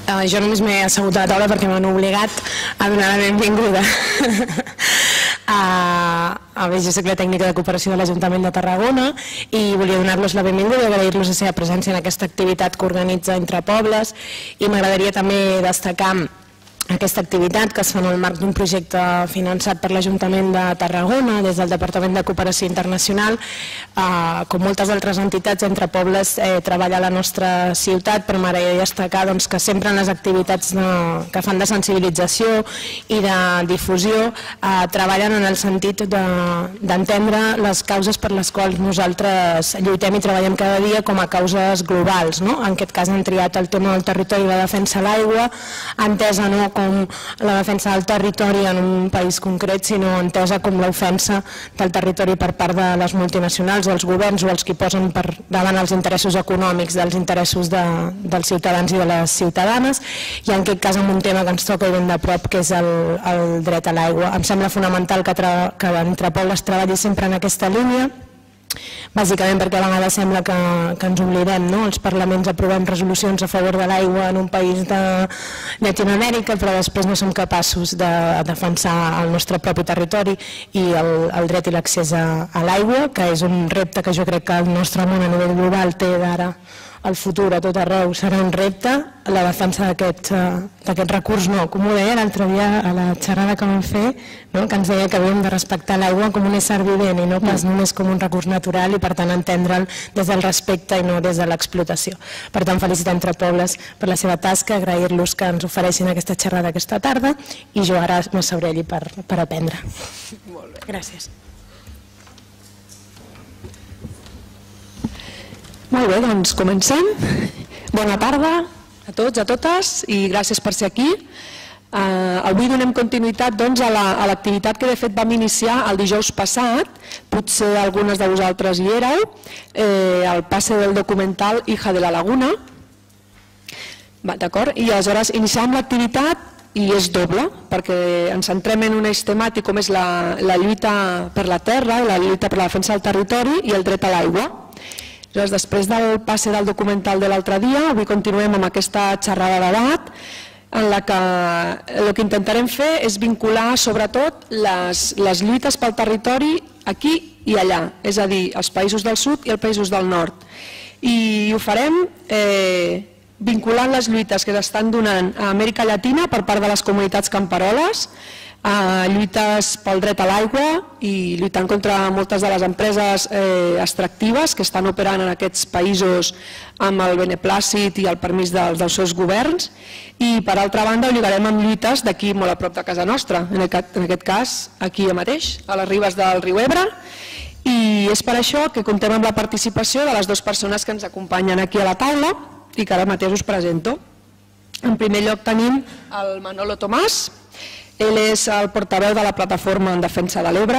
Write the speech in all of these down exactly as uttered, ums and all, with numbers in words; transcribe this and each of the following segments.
Jo només m'he assegut a la taula perquè m'han obligat a donar la benvinguda. A més, jo soc la tècnica de cooperació de l'Ajuntament de Tarragona i volia donar-los la benvinguda i agrair-los la seva presència en aquesta activitat que organitza Entre Pobles, i m'agradaria també destacar aquesta activitat que es fa en el marc d'un projecte finançat per l'Ajuntament de Tarragona des del Departament de Cooperació Internacional. Com moltes altres entitats, Entre Pobles treballa a la nostra ciutat, però m'agradaria destacar que sempre en les activitats que fan de sensibilització i de difusió treballen en el sentit d'entendre les causes per les quals nosaltres lluitem i treballem cada dia com a causes globals. En aquest cas han triat el tema del territori i la defensa de l'aigua, entesa no com la defensa del territori en un país concret, sinó entesa com l'ofensa del territori per part de les multinacionals o els governs o els que posen per davant els interessos econòmics dels interessos dels ciutadans i de les ciutadanes, i en aquest cas amb un tema que ens toca ben de prop, que és el dret a l'aigua. Em sembla fonamental que Entre Pobles treballi sempre en aquesta línia, bàsicament perquè a vegades sembla que ens oblidem, els parlaments aprovem resolucions a favor de l'aigua en un país de Llatinoamèrica, però després no som capaços de defensar el nostre propi territori i el dret i l'accés a l'aigua, que és un repte que jo crec que el nostre món a nivell global té d'ara el futur a tot arreu. Serà un repte la defensa d'aquest recurs, no, com ho deia l'altre dia a la xerrada que vam fer, que ens deia que havíem de respectar l'aigua com un ésser vivent i no pas només com un recurs natural, i per tant entendre'l des del respecte i no des de l'explotació. Per tant, felicitar Entre Pobles per la seva tasca, agrair-los que ens ofereixin aquesta xerrada aquesta tarda, i jo ara m'asseuré allí per aprendre. Molt bé. Gràcies. Molt bé, doncs comencem. Bona tarda a tots, a totes, i gràcies per ser aquí. Avui donem continuïtat a l'activitat que de fet vam iniciar el dijous passat, potser algunes de vosaltres hi éreu, el passe del documental Hija de la Laguna. D'acord? I aleshores iniciem l'activitat i és doble, perquè ens centrem en un eix temàtic com és la lluita per la terra, la lluita per la defensa del territori i el dret a l'aigua. Després del passe del documental de l'altre dia, avui continuem amb aquesta xerrada de debat en la que el que intentarem fer és vincular sobretot les lluites pel territori aquí i allà, és a dir, els països del sud i els països del nord. I ho farem vinculant les lluites que s'estan donant a Amèrica Llatina per part de les comunitats camperoles, lluites pel dret a l'aigua i lluitant contra moltes de les empreses extractives que estan operant en aquests països amb el beneplàcit i el permís dels seus governs, i per altra banda ho lligarem amb lluites d'aquí molt a prop de casa nostra, en aquest cas aquí mateix, a les ribes del riu Ebre, i és per això que comptem amb la participació de les dues persones que ens acompanyen aquí a la taula i que ara mateix us presento. En primer lloc tenim el Manolo Tomàs. Ell és el portaveu de la Plataforma en Defensa de l'Ebre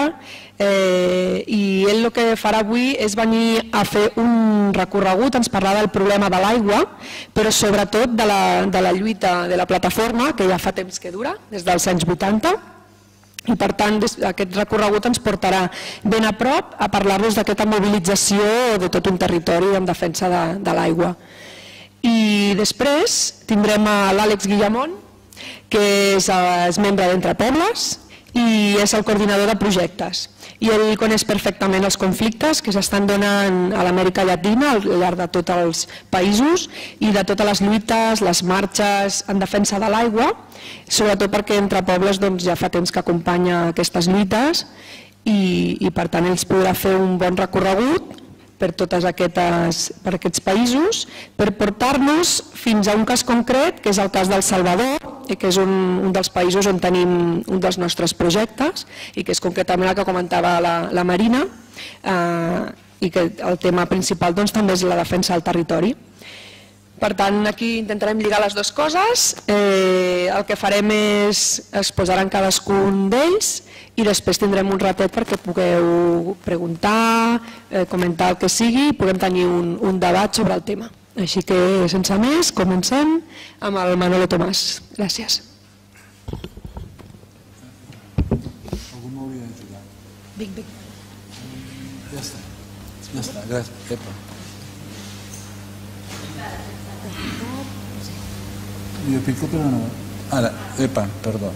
i ell el que farà avui és venir a fer un recorregut, ens parlarà del problema de l'aigua, però sobretot de la lluita de la plataforma, que ja fa temps que dura, des dels anys vuitanta, i per tant aquest recorregut ens portarà ben a prop a parlar-nos d'aquesta mobilització de tot un territori en defensa de l'aigua. I després tindrem l'Àlex Guillamón, que és membre d'Entre Pobles i és el coordinador de projectes. I ell coneix perfectament els conflictes que s'estan donant a l'Amèrica Llatina al llarg de tots els països i de totes les lluites, les marxes en defensa de l'aigua, sobretot perquè Entre Pobles ja fa temps que acompanya aquestes lluites i per tant ells podrà fer un bon recorregut per tots aquests països, per portar-nos fins a un cas concret, que és el cas d'El Salvador, que és un dels països on tenim un dels nostres projectes, i que és concretament el que comentava la Marina, i que el tema principal també és la defensa del territori. Per tant, aquí intentarem lligar les dues coses. El que farem és exposar en cadascun d'ells i després tindrem un ratet perquè pugueu preguntar, comentar el que sigui i puguem tenir un debat sobre el tema. Així que, sense més, comencem amb el Manolo Tomàs. Gràcies. Algú m'hauria d'ajudar. Vinc, vinc. Ja està. Ja està, gràcies. Jo pico però no... Ara, epa, perdó.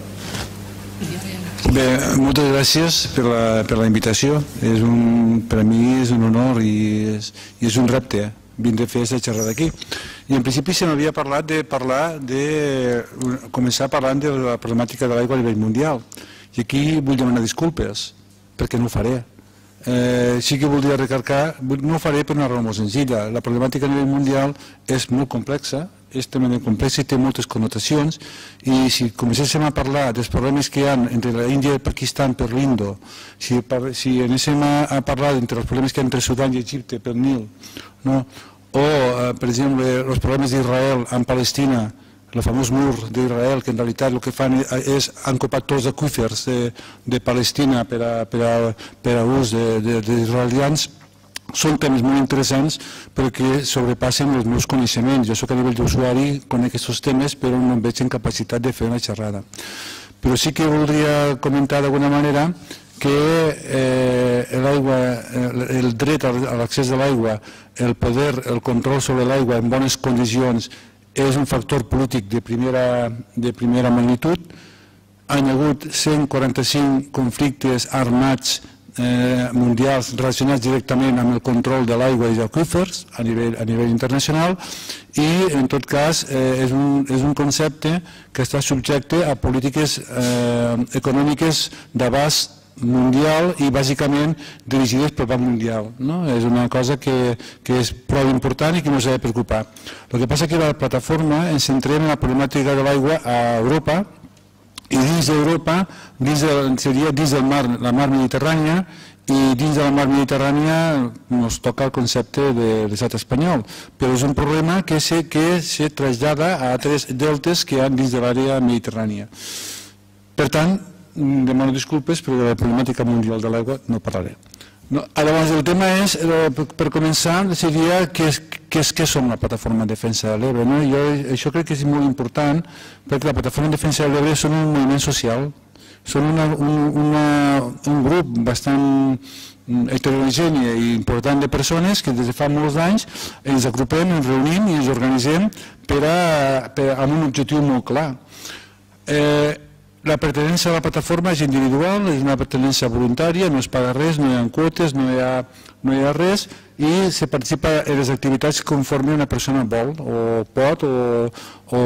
Bé, moltes gràcies per la, per la invitació. És un, per a mi és un honor i és, i és un repte vindre a fer aquesta xerrada aquí. I en principi se m'havia parlat de parlar de començar parlant de la problemàtica de l'aigua a nivell mundial. I aquí vull demanar disculpes, perquè no ho faré. Eh, sí que voldria recarcar, no ho faré per una raó molt senzilla. La problemàtica a nivell mundial és molt complexa, és tremendament complexa i té moltes connotacions, i si comencéssim a parlar dels problemes que hi ha entre l'Índia i el Pakistan per l'Indo, si, si anéssim a, a parlar entre els problemes que hi ha entre Sudan i Egipte pel Nil, no? o, eh, per exemple, els problemes d'Israel amb Palestina, el famós mur d'Israel, que en realitat el que fan és han copat tots els aqüífers de, de Palestina per a, per a, per a ús d'israelians. Són temes molt interessants perquè sobrepassen els meus coneixements. Jo soc a nivell d'usuari, conec aquests temes, però no em veig en capacitat de fer una xerrada. Però sí que voldria comentar d'alguna manera que eh, l'aigua, el dret a l'accés a l'aigua, el poder, el control sobre l'aigua en bones condicions és un factor polític de primera, de primera magnitud. Han hagut cent quaranta-cinc conflictes armats eh, mundials relacionats directament amb el control de l'aigua i dels aqüífers a nivell, a nivell internacional, i en tot cas eh, és, un, és un concepte que està subjecte a polítiques eh, econòmiques d'abast mundial i bàsicament dirigides pel Banc Mundial. No? És una cosa que, que és prou important i que no s'ha de preocupar. El que passa és que a la plataforma ens centrem en la problemàtica de l'aigua a Europa, i dins d'Europa dins de, seria dins del mar, la mar Mediterrània, i dins de la mar Mediterrània ens toca el concepte de l'estat espanyol, però és un problema que se, que se trasllada a altres deltes que hi ha dins de l'àrea mediterrània. Per tant, demano disculpes, però de la problemàtica mundial de l'aigua no parlaré. No, llavors, el tema és, per començar, seria què és, què és, què són la Plataforma de Defensa de l'Ebre. No? Jo, això crec que és molt important, perquè la Plataforma de Defensa de l'Ebre són un moviment social, són una, un, una, un grup bastant heterogeni i important de persones que des de fa molts anys ens agrupem, ens reunim i ens organitzem per a, per a, amb un objectiu molt clar. Eh, La pertinença a la plataforma és individual, és una pertinença voluntària, no es paga res, no hi ha quotes, no hi ha, no hi ha res, i se participa en les activitats conforme una persona vol, o pot, o, o,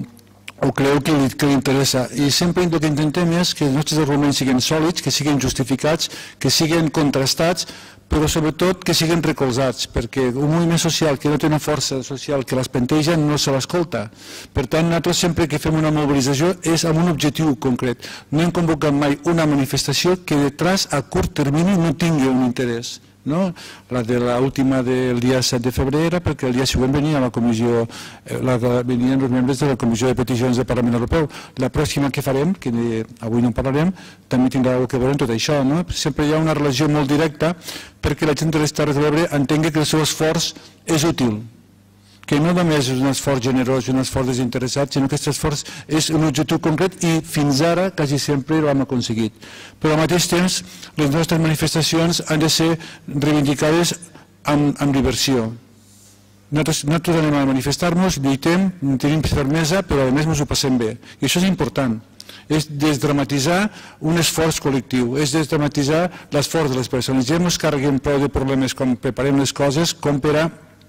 o creu que li, que li interessa. I sempre el que intentem és que els nostres arguments siguin sòlids, que siguin justificats, que siguin contrastats, però sobretot que siguin recolzats, perquè un moviment social que no té una força social que l'espanteja no se l'escolta. Per tant, nosaltres sempre que fem una mobilització és amb un objectiu concret. No hem convocat mai una manifestació que detrás a curt termini no tingui un interès. No? La de l'última del dia set de febrer era perquè el dia següent venia la comissió, la, venien els membres de la Comissió de Peticions del Parlament Europeu. La pròxima que farem, que avui no en parlarem, també tindrà alguna cosa a veure amb tot això. No? Sempre hi ha una relació molt directa perquè la gent de les Terres de l'Ebre entengui que el seu esforç és útil, que no només és un esforç generós i un esforç desinteressat, sinó que aquest esforç és un objectiu concret i fins ara quasi sempre l'hem aconseguit. Però al mateix temps, les nostres manifestacions han de ser reivindicades amb, amb diversió. Nosaltres, nosaltres anem a manifestar-nos, lluitem, tenim fermesa, però a més ens ho passem bé. I això és important. És desdramatitzar un esforç col·lectiu, és desdramatitzar l'esforç de les persones. Ja no es carreguen prou de problemes com preparem les coses, com per a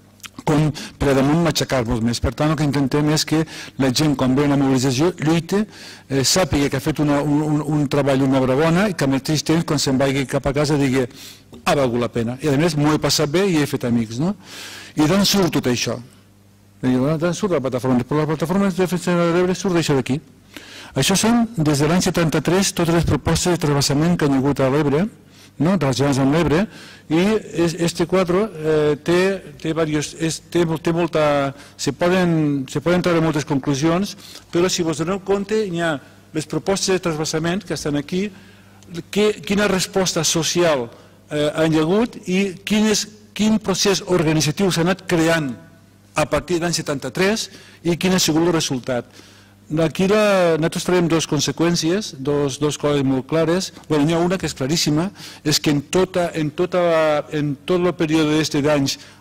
com per damunt matxacar-nos més. Per tant, el que intentem és que la gent, quan ve una mobilització, lluita, eh, sàpiga que ha fet una, un, un treball, una obra bona, i que al mateix temps, quan se'n vagi cap a casa, digui, ha valgut la pena. I a més, m'ho he passat bé i he fet amics. No? I d'on surt tot això? D'on surt la plataforma? Però la plataforma de Defensa de l'Ebre surt d'això d'aquí. Això són, des de l'any setanta-tres, totes les propostes de travessament que han hagut a l'Ebre, no? relacionats amb l'Ebre, i este quadre eh, té, té, varios, és, té, té molta, se poden, se poden treure moltes conclusions, però si vos doneu compte hi ha les propostes de transvasament que estan aquí, que, quina resposta social eh, han hagut i quin, és, quin procés organitzatiu s'ha anat creant a partir de l'any setanta-tres i quin ha sigut el resultat. Aquí la, nosaltres traiem dues conseqüències, dos, dos coses molt clares. Bueno, n'hi ha una que és claríssima, és que en, tota, en, tota, en tot el període d'este d'anys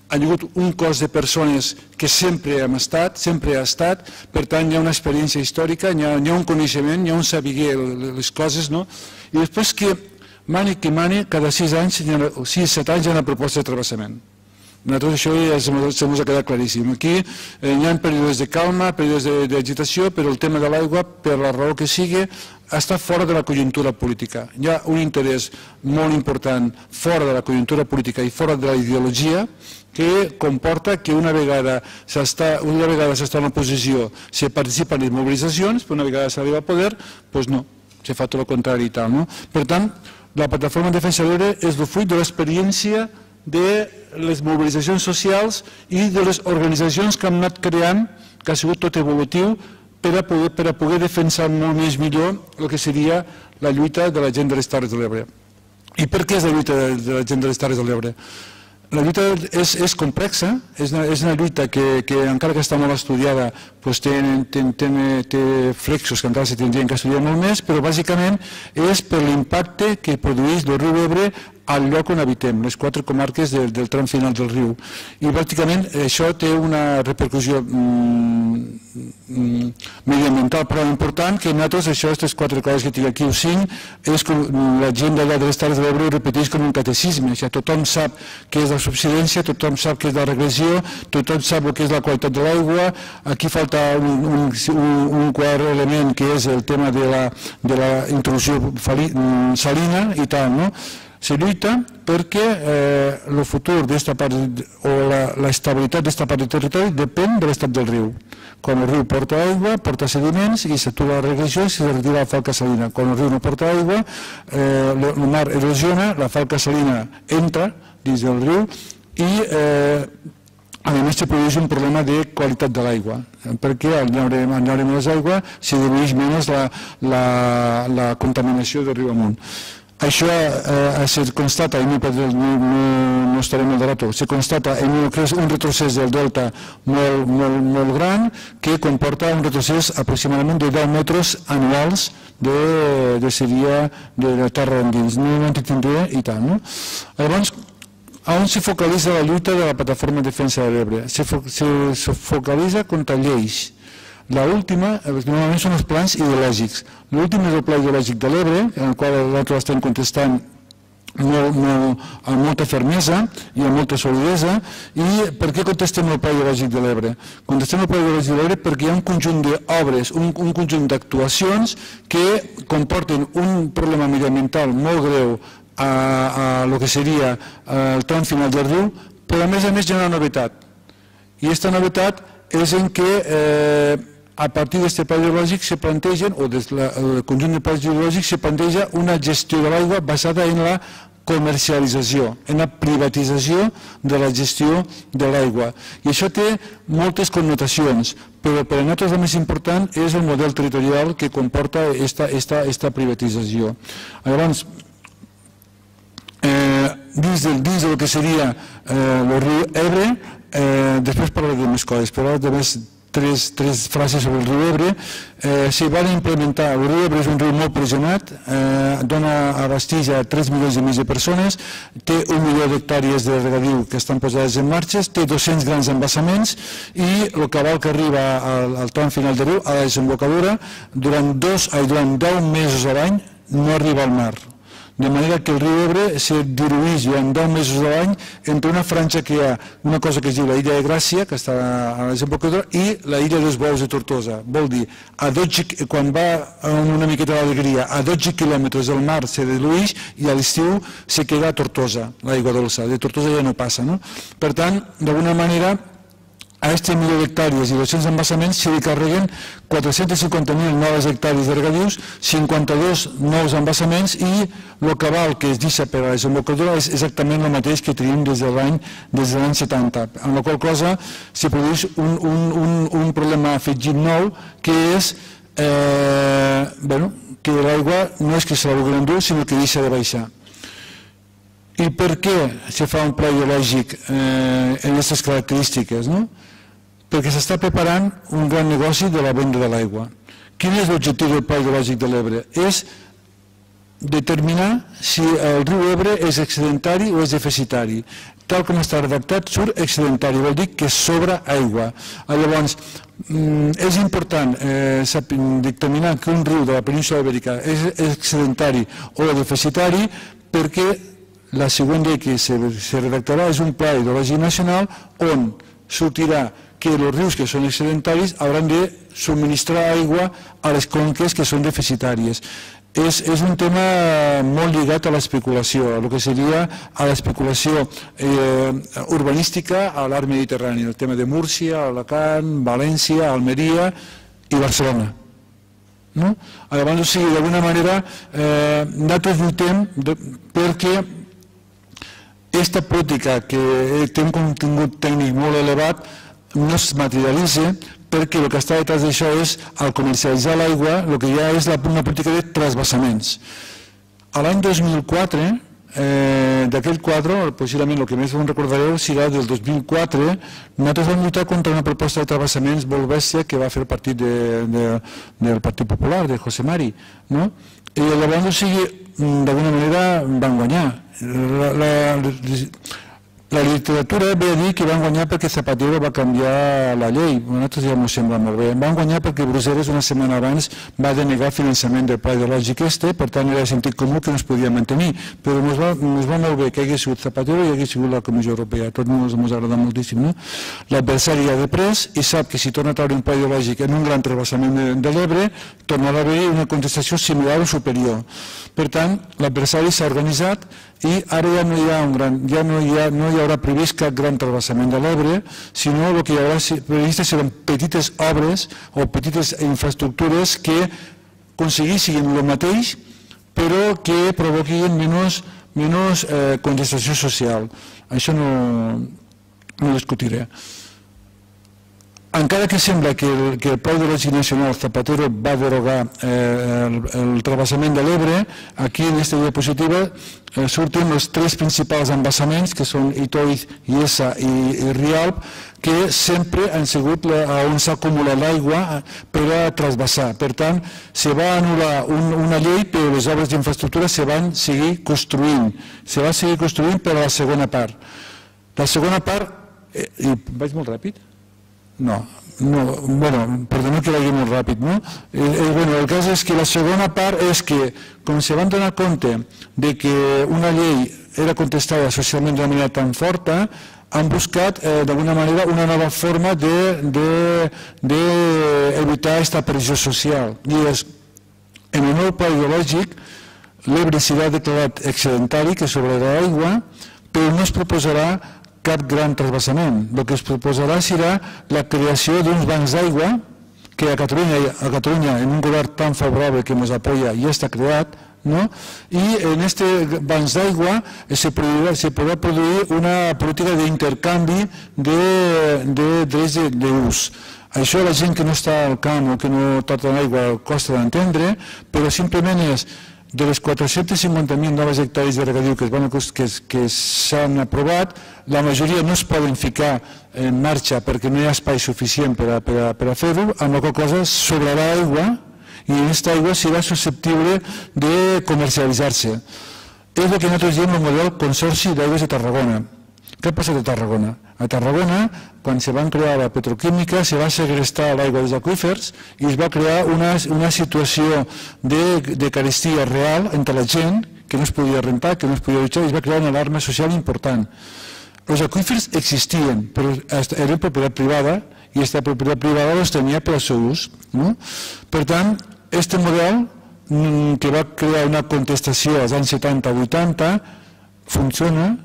ha hagut un cos de persones que sempre hem estat, sempre ha estat, per tant hi ha una experiència històrica, hi ha, hi ha un coneixement, hi ha un saber les coses, no? I després que mani que mani, cada sis anys, sis, set anys hi ha una proposta de travessament. Nosaltres això ja se ens ha quedat claríssim. Aquí hi ha períodes de calma, períodes d'agitació, però el tema de l'aigua, per la raó que sigui, està fora de la conjuntura política. Hi ha un interès molt important fora de la conjuntura política i fora de la ideologia que comporta que una vegada s'està en oposició se participa en les mobilitzacions, però una vegada s'arriba al poder, doncs no, se fa tot el contrari i tal. Per tant, la plataforma de defensa de l'Ebre és el fruit de l'experiència de les mobilitzacions socials i de les organitzacions que han anat creant, que ha sigut tot evolutiu, per a poder, per a poder defensar molt més millor el que seria la lluita de la gent de les Terres de l'Ebre. I per què és la lluita de la gent de les Terres de l'Ebre? La lluita és, és complexa, és una, és una lluita que, que encara que està molt estudiada doncs té, té, té, té flexos que encara se tindrien que estudiar molt més, però bàsicament és per l'impacte que produeix el riu Ebre al lloc on habitem, les quatre comarques del, del tram final del riu. I pràcticament això té una repercussió mm, mm, mediambiental prou important, que nosaltres, això, aquestes quatre coses que tinc aquí, o cinc, és com la gent d'allà de les Terres de l'Ebre ho repeteix com un catecisme. O sigui, tothom sap què és la subsidència, tothom sap què és la regressió, tothom sap el que és la qualitat de l'aigua. Aquí falta un, un, un quart element, que és el tema de la, de la intrusió salina i tal, no? Se lluita perquè eh, el futur d'esta part o l'estabilitat d'esta part del territori depèn de l'estat del riu. Quan el riu porta aigua, porta sediments i s'atura la regressió i se retira la falca salina. Quan el riu no porta aigua, eh, el mar erosiona, la falca salina entra dins del riu i eh, a més se produeix un problema de qualitat de l'aigua, perquè al llaure més aigua se dilueix menys la, la, la contaminació del riu amunt. Això eh, se constata, i no, no, no estaré molt de rato, se constata en un, un retrocés del delta molt, molt, molt gran que comporta un retrocés aproximadament de deu metres anuals de, de seria de la terra endins, no ho entendré i tant. No? Llavors, on se focalitza la lluita de la plataforma de defensa de l'Ebre? Se, se, se focalitza contra lleis. L'última, normalment són els plans ideològics. L'últim és el pla ideològic de l'Ebre, en el qual nosaltres estem contestant molt, molt, amb molta fermesa i amb molta solidesa. I per què contestem el pla ideològic de l'Ebre? Contestem el pla ideològic de l'Ebre perquè hi ha un conjunt d'obres, un, un conjunt d'actuacions que comporten un problema mediambiental molt greu a, a el que seria el tram final del riu, però a més a més hi ha una novetat. I aquesta novetat és en què eh, a partir d'aquest pla hidrològic se plantegen, o des del conjunt de plans hidrològics se planteja una gestió de l'aigua basada en la comercialització, en la privatització de la gestió de l'aigua. I això té moltes connotacions, però per a nosaltres el més important és el model territorial que comporta aquesta privatització. Llavors, eh, dins, del, dins del que seria eh, el riu Ebre, eh, després parlaré de més coses, però de més Tres, tres frases sobre el riu Ebre. Eh, se van implementar, el riu Ebre és un riu molt pressionat, eh, dona abastix a tres milions i mig de persones, té un milió d'hectàrees de regadiu que estan posades en marxa, té dos-cents grans embassaments i el cabal que arriba al, al tram final del riu, a la desembocadura, durant, dos, ai, durant deu mesos a l'any no arriba al mar. De manera que el riu Ebre se dilueix durant deu mesos de l'any entre una franja que hi ha una cosa que es diu la illa de Gràcia, que està a la desembocadura, i la illa dels Bous de Tortosa. Vol dir, a dotze, quan va amb una miqueta d'alegria, a dotze quilòmetres del mar se dilueix i a l'estiu se queda a Tortosa, l'aigua dolça. De Tortosa ja no passa, no? Per tant, d'alguna manera, a aquest milió d'hectàrees i dos-cents embassaments se li carreguen quatre-cents cinquanta mil noves hectàrees de regadius, cinquanta-dos nous embassaments i el cabal que es deixa per a la desembocadura és exactament el mateix que tenim des de l'any setanta, amb la qual cosa se produeix un, un, un, un problema afegit nou que és eh, bueno, que l'aigua no és que se la vulgui endur, sinó que deixa de baixar. I per què se fa un pla hidrològic eh, en aquestes característiques? No? Perquè s'està preparant un gran negoci de la venda de l'aigua. Quin és l'objectiu del pla hidrològic de l'Ebre? És determinar si el riu Ebre és excedentari o és deficitari. tal com està redactat, surt excedentari, vol dir que sobra aigua. Llavors, és important dictaminar que un riu de la península ibèrica és excedentari o deficitari perquè la següent llei que se redactarà és un pla hidrològic nacional on sortirà que els rius que són excedentaris hauran de subministrar aigua a les conques que són deficitàries. És un tema molt lligat a l'especulació, a el que seria a l'especulació urbanística a l'arc mediterrani, el tema de Múrcia, Alacant, València, Almeria i Barcelona. Llavors, o sigui, d'alguna manera, nosaltres lluitem perquè aquesta política que té un contingut tècnic molt elevat no es materialitza perquè el que està detrás d'això és, al comercialitzar l'aigua, el que hi ha és una política de transvasaments. L'any dos mil quatre, d'aquell quadre, possiblement el que més em recordareu serà del dos mil quatre, nosaltres vam lluitar contra una proposta de transvasaments molt bèstia que va fer el partit del Partit Popular, de José Mari. I llavors, o sigui, d'alguna manera van guanyar. La literatura ve a dir que van guanyar perquè Zapatero va canviar la llei. A nosaltres ja ens sembla molt bé. Van guanyar perquè Brussel·les una setmana abans va denegar finançament del pla hidrològic este, per tant era sentit comú que no es podia mantenir. Però ens va molt bé que hagués sigut Zapatero i hagués sigut la Comissió Europea. A tots ens agrada moltíssim. L'adversari ja de pres i sap que si torna a treure un pla hidrològic en un gran transvasament de l'Ebre, tornarà a haver una contestació similar o superior. Per tant, l'adversari s'ha organitzat i ara ja no hi ha un gran, ja no hi ha, no hi haurà previst cap gran transvasament de l'Ebre, sinó el que hi haurà previst seran petites obres o petites infraestructures que aconseguissin el mateix, però que provoquin menys, menys eh, contestació social. Això no, no ho discutiré. Encara que sembla que el, que el Pla Hidrològic Nacional Zapatero va derogar eh, el, el transvasament de l'Ebre, aquí en aquesta diapositiva eh, surten els tres principals embassaments, que són Itoiz, Iessa i, i Rialb, que sempre han sigut la, on s'ha acumulat l'aigua per a transvasar. Per tant, se va anul·lar un, una llei, però les obres d'infraestructura se van seguir construint. Se va seguir construint per a la segona part. La segona part... Eh, i vaig molt ràpid? No, no, bueno, perdoneu que vagi molt ràpid, no? Eh, eh, bueno, el cas és que la segona part és que, com se van donar compte de que una llei era contestada socialment d'una manera tan forta, han buscat eh, d'alguna manera una nova forma d'evitar aquesta pressió social. I és, en el nou pla hidrològic, l'Ebre serà declarat excedentari, que sobrarà aigua, però no es proposarà cap gran transvasament. El que es proposarà serà la creació d'uns bancs d'aigua que a Catalunya, a Catalunya, en un govern tan favorable que ens apoya, ja està creat, no? I en aquests bancs d'aigua se podrà produir una política d'intercanvi de, de drets d'ús. Això la gent que no està al camp o que no tracta l'aigua costa d'entendre, però simplement és de les quatre-centes cinquanta mil noves hectàrees de regadiu que s'han aprovat, la majoria no es poden ficar en marxa perquè no hi ha espai suficient per a fer-ho, amb la qual cosa sobrarà aigua i aquesta aigua serà susceptible de comercialitzar-se. És el que nosaltres diem el model Consorci d'Aigües de Tarragona. Què ha passat a Tarragona? A Tarragona, quan se van crear la petroquímica, se va segrestar l'aigua dels aqüífers i es va crear una situació de carestia real entre la gent, que no es podia rentar, que no es podia dutxar, i es va crear una alarma social important. Els aqüífers existien, però eren propietat privada i aquesta propietat privada els tenia per al seu ús. Per tant, aquest model, que va crear una contestació als anys setanta vuitanta, funciona,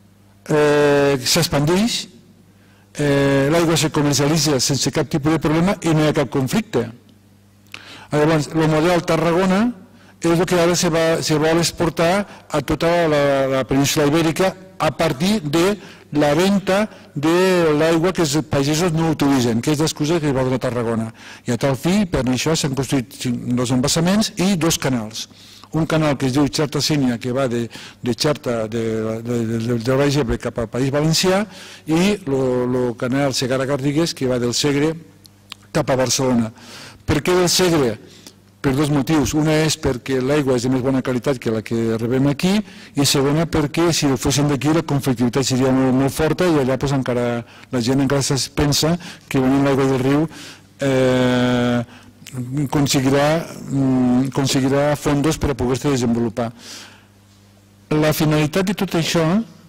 s'expandeix, l'aigua se comercialitza sense cap tipus de problema i no hi ha cap conflicte. Llavors, el model Tarragona és el que ara se vol exportar a tota la península ibèrica a partir de la venda de l'aigua que els pagesos no utilitzen, que és l'excusa que es va donar a Tarragona. I a tal fi, per això s'han construït dos embassaments i dos canals. Un canal que es diu Xerta-Sénia, que va de Xerta, del Baix Ebre cap al País Valencià, i el canal Segara-Garrigues, que va del Segre cap a Barcelona. Per què del Segre? per dos motius. Una és perquè l'aigua és de més bona qualitat que la que rebem aquí, i segona perquè si ho fossin d'aquí la conflictivitat seria molt, molt forta, i allà pues, encara, la gent encara es pensa que venint l'aigua del riu eh, aconseguirà, aconseguirà fondos per a poder-se desenvolupar. La finalitat de tot això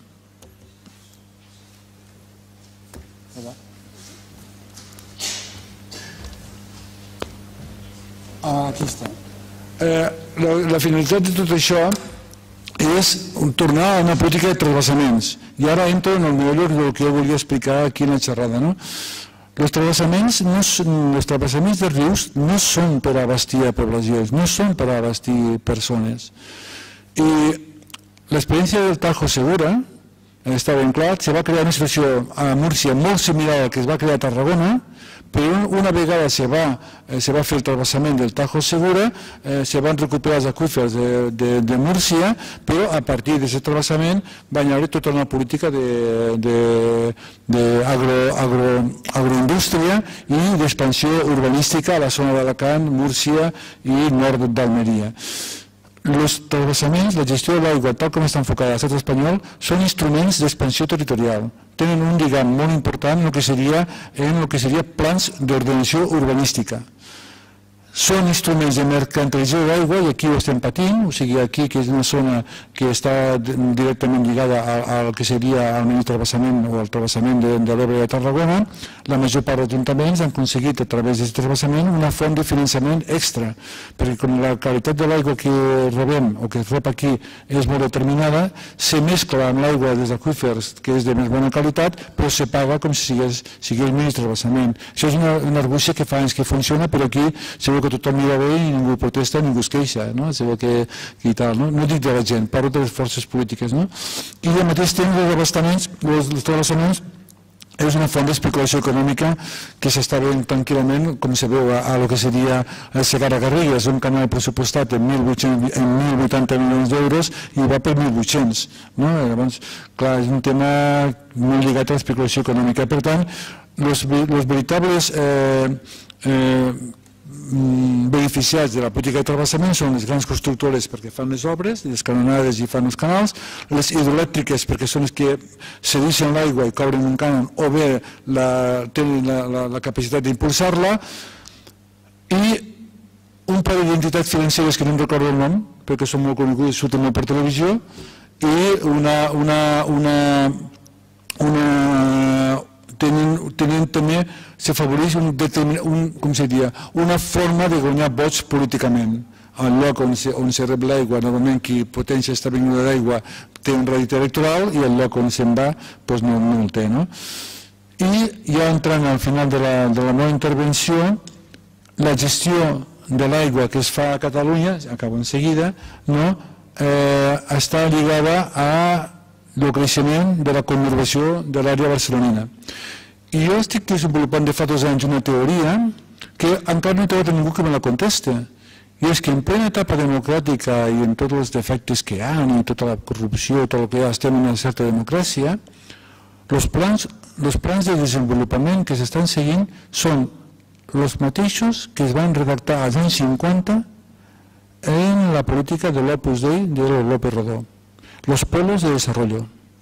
Ah, aquí està. Eh, la, la finalitat de tot això és tornar a una política de transvasaments. I ara entro en el millor del que jo volia explicar aquí en la xerrada. No? Els transvasaments, no són, els transvasaments de rius no són per abastir a poblacions, no són per abastir persones. I l'experiència del Tajo Segura està ben clar, se va crear una situació a Múrcia molt similar al que es va crear a Tarragona, però una vegada se va, se va fer el transvasament del Tajo Segura, eh, se van recuperar els aqüífers de, de, de Múrcia, però a partir d'aquest transvasament va haver tota una política d'agroindústria i d'expansió urbanística a la zona d'Alacant, Múrcia i nord d'Almeria. Els transvasaments, la gestió de l'aigua, tal com està enfocada a l'estat espanyol, són instruments d'expansió territorial. Tenen un lligam molt important en el que seria, en el que seria plans d'ordenació urbanística. Són instruments de mercantilització de l'aigua i aquí ho estem patint, o sigui, aquí que és una zona que està directament lligada al que seria el mini transvasament o el transvasament de, de l'Ebre de Tarragona, la major part dels ajuntaments han aconseguit a través d'aquest transvasament una font de finançament extra, perquè com la qualitat de l'aigua que rebem o que es rep aquí és molt determinada, se mescla amb l'aigua dels aqüífers que és de més bona qualitat, però se paga com si sigués, sigués mini transvasament. Això és una, una argúcia que fa anys que funciona, però aquí segur que tothom mira bé i ningú protesta, ningú es queixa, no? Que, que tal, no? No dic de la gent, parlo de les forces polítiques, no? I al mateix temps els abastaments, els, els transvasaments és una font d'especulació econòmica que s'està veient tranquil·lament, com se veu a, a lo que seria el Segarra-Garrigues, és un canal pressupostat en mil vuitanta milions d'euros i va per mil vuit-cents, no? Llavors, clar, és un tema molt lligat a l'especulació econòmica. Per tant, els veritables eh, eh, beneficiats de la política de transvasament són les grans constructores perquè fan les obres, les canonades i fan els canals, les hidroelèctriques perquè són les que cedeixen l'aigua i cobren un cànon o bé la, tenen la, la, la capacitat d'impulsar-la, i un parell d'entitats financeres que no em recordo el nom perquè són molt conegudes, surten molt per televisió, i una, una, una, una Tenen, tenen també, s'afavoreix un, un, com se diria, una forma de guanyar vots políticament. Al lloc on se, on se rep l'aigua, normalment qui potència està venuda d'aigua té un rèdit electoral i el lloc on se'n va doncs no, no el té. No? I ja entrant al final de la, de la meva intervenció, la gestió de l'aigua que es fa a Catalunya, acabo en seguida, no? eh, està lligada a el creixement de la conurbació de l'àrea barcelonina. I jo estic desenvolupant de fa dos anys una teoria que encara no he trobat ningú que me la conteste. I és que en plena etapa democràtica i en tots els defectes que hi ha, i tota la corrupció, tot el que hi ha, estem en una certa democràcia, els plans, els plans de desenvolupament que s'estan seguint són els mateixos que es van redactar als anys cinquanta en la política de l'Opus Dei de López Rodó. Los polos de desarrollo.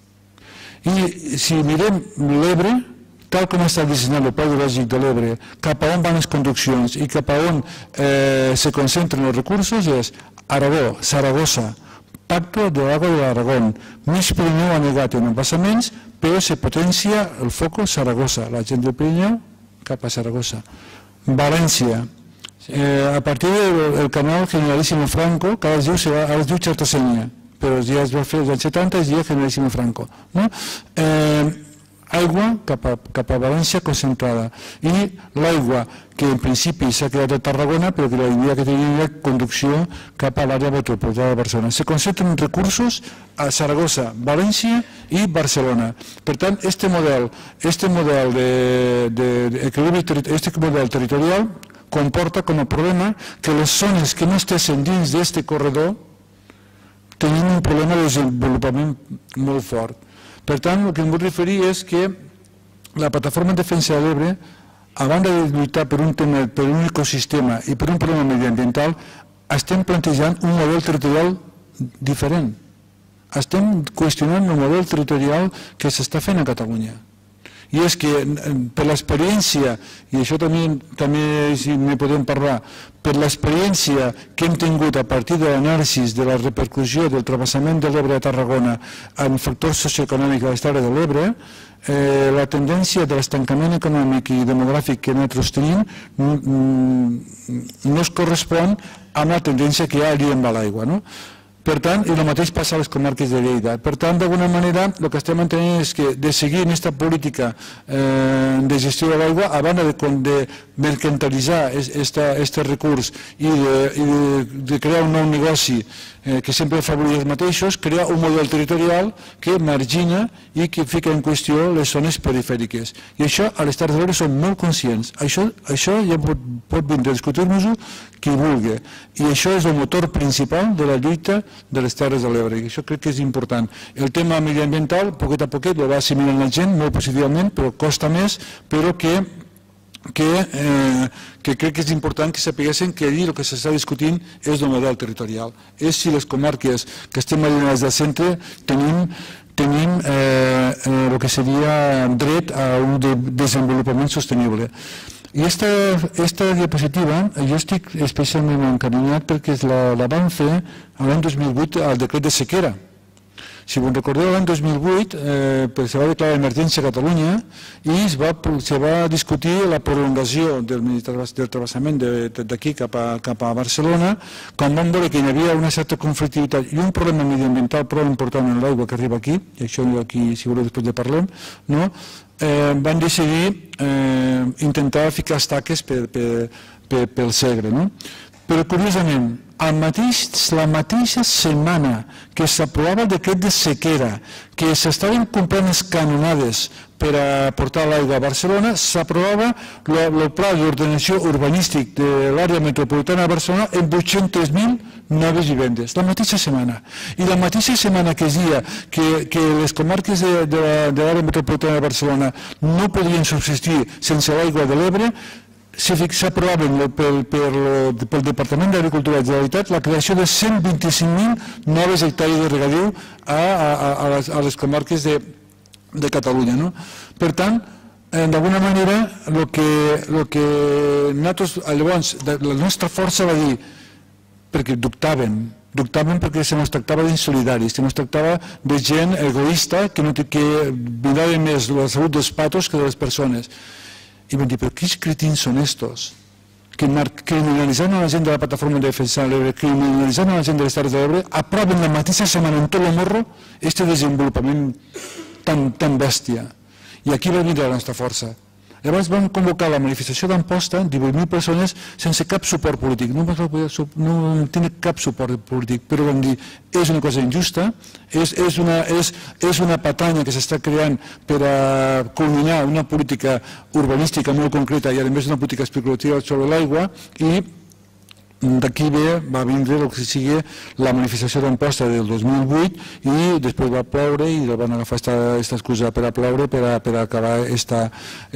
I si mirem l'Ebre, tal com està dissenyat el pla hidrològic de l'Ebre, cap a on van les conduccions i cap a on eh, se concentren els recursos, és Aragó, Saragossa, Pacto de l'Agua de l'Aragón, Mig Pirineu anegat en embassaments, però se potencia el foco Saragossa, la gent del Pirineu cap a Saragossa. València, eh, a partir del canal Generalísimo Franco, que ara es diu, ara es diu Xertasenya, però ja es va fer als anys setanta, es deia Generalísimo Franco. No? Eh, aigua cap a, cap a València concentrada. I l'aigua que en principi s'ha creat a Tarragona, però que la idea que tenia conducció cap a l'àrea metropolitana de Barcelona. Se concentren recursos a Saragossa, València i Barcelona. Per tant, este model, este model, de, de, de, de, este model territorial comporta com a problema que les zones que no estessin dins d'aquest corredor tenim un problema de desenvolupament molt fort. Per tant, el que em vull referir és que la Plataforma en Defensa de l'Ebre a banda de lluitar per un tema, per un ecosistema i per un problema mediambiental, estem plantejant un model territorial diferent. Estem qüestionant el model territorial que s'està fent a Catalunya. I és que per l'experiència, i això també, també si ne podem parlar, per l'experiència que hem tingut a partir de l'anàlisi de la repercussió del travessament de l'Ebre a Tarragona en factors socioeconòmics de les Terres de l'Ebre, eh, la tendència de l'estancament econòmic i demogràfic que nosaltres tenim no es correspon amb la tendència que hi ha allí amb l'aigua, no? Per tant, i el mateix passa a les comarques de Lleida. Per tant, d'alguna manera, el que estem entenent és que de seguir en aquesta política de gestió de l'aigua, a banda de mercantilitzar aquest recurs i de crear un nou negoci que sempre afavorir els mateixos, crear un model territorial que margina i que fica en qüestió les zones perifèriques. I això a les Terres de l'Ebre som molt conscients. Això ja pot vindre a discutir-nos-ho qui vulgui. I això és el motor principal de la lluita de les Terres de l'Ebre. I això crec que és important. El tema mediambiental, poquet a poquet, ho va assimilant la gent molt positivament, però costa més, però que que crec que és important que sapiguessin que allí el que s'està discutint és el model territorial. És si les comarques que estem allunyades del centre tenim tenim el que seria dret a un desenvolupament sostenible. I aquesta diapositiva jo estic especialment encaminat perquè la van fer l'any dos mil vuit al decret de sequera. Si us recordeu, l'any dos mil vuit se va declarar emergència a Catalunya i se va discutir la prolongació del travessament d'aquí cap a Barcelona, quan vam veure que hi havia una certa conflictivitat i un problema mediambiental prou important en l'aigua que arriba aquí, i això aquí, si voleu, després ja parlem, van decidir intentar ficar estaques pel Segre. Però, curiosament, la mateixa setmana que s'aprovava el decret de sequera, que s'estaven comprant les canonades per a portar l'aigua a Barcelona, s'aprovava el pla d'ordenació urbanístic de l'àrea metropolitana de Barcelona en vuit-centes mil noves vivendes, la mateixa setmana. I la mateixa setmana que es dia que les comarques de l'àrea metropolitana de Barcelona no podien subsistir sense l'aigua de l'Ebre, s'aprovaven pel Departament d'Agricultura de la Generalitat la creació de cent vint-i-cinc mil noves hectàrees de regadiu a les comarques de Catalunya. Per tant, d'alguna manera, el que nosaltres, llavors, la nostra força va dir, perquè dubtaven, dubtaven perquè se nos tractava d'insolidaris, se nos tractava de gent egoista que mirava més la salut dels patos que de les persones. I vam dir, però quins cretins són estos? Que criminalitzant a la gent de la plataforma de defensa de l'Ebre, criminalitzant a la gent de les Terres de l'Ebre, aproven la mateixa setmana en tot el morro aquest desenvolupament tan bèstia. I aquí va vindre la nostra força. Llavors vam convocar la manifestació d'Amposta, divuit mil persones, sense cap suport polític. No tenia cap suport polític, però vam dir, és una cosa injusta, és una patanya que s'està creant per a culminar una política urbanística molt concreta i a més una política especulativa sobre l'aigua, i d'aquí ve, va vindre el que sigui la manifestació d'Amposta del dos mil vuit i després va ploure i van agafar aquesta excusa per a ploure per a acabar aquesta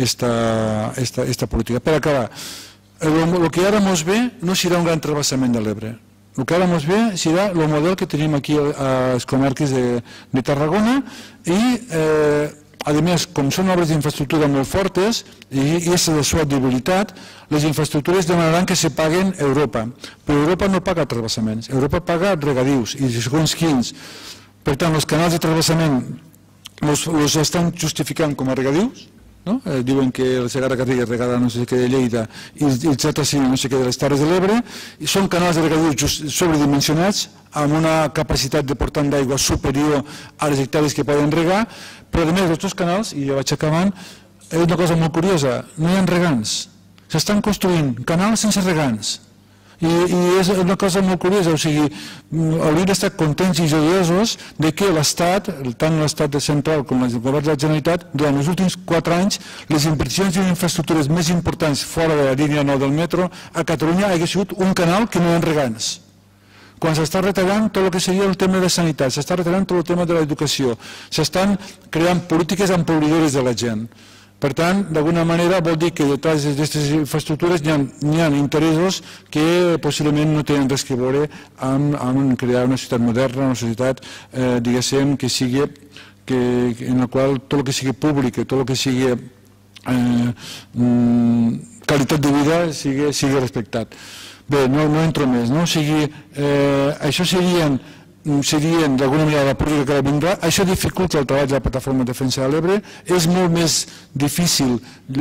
política. Per acabar, el que ara ens ve no serà un gran travessament de l'Ebre. El que ara ens ve serà el model que tenim aquí a les comarques de Tarragona i a més, com són obres d'infraestructura molt fortes i és la seva debilitat, les infraestructures demanaran que se paguen a Europa. Però Europa no paga travessaments, Europa paga regadius i segons quins. Per tant, els canals de travessament els estan justificant com a regadius, diuen que el Segarra-Garrigues és regada no sé què de Lleida i el Xatasina no sé què de les Terres de l'Ebre, i són canals de regadius sobredimensionats amb una capacitat de portant d'aigua superior a les hectàrees que poden regar, però a més els dos canals, i jo vaig acabant, és una cosa molt curiosa, no hi ha regants, s'estan construint canals sense regants. I és una cosa molt curiosa, o sigui, hauríem d'estar contents i joiosos de que l'Estat, tant l'Estat central com el govern de la Generalitat, durant els últims quatre anys, les inversions en infraestructures més importants fora de la línia nou del metro a Catalunya hagués sigut un canal que no hi ha regants. Quan s'està retallant tot el que seria el tema de sanitat, s'està retallant tot el tema de l'educació, s'estan creant polítiques empobridores de la gent. Per tant, d'alguna manera vol dir que detrás d'aquestes infraestructures hi ha, hi ha interessos que possiblement no tenen res que veure amb, amb crear una ciutat moderna, una societat, eh, diguéssim, que sigui, que, en la qual tot el que sigui públic, tot el que sigui eh, qualitat de vida sigui, sigui respectat. Bé, no, no entro més, no? O sigui, eh, això serien serien d'alguna manera la política que vindrà. Això dificulta el treball de la plataforma de defensa de l'Ebre. És molt més difícil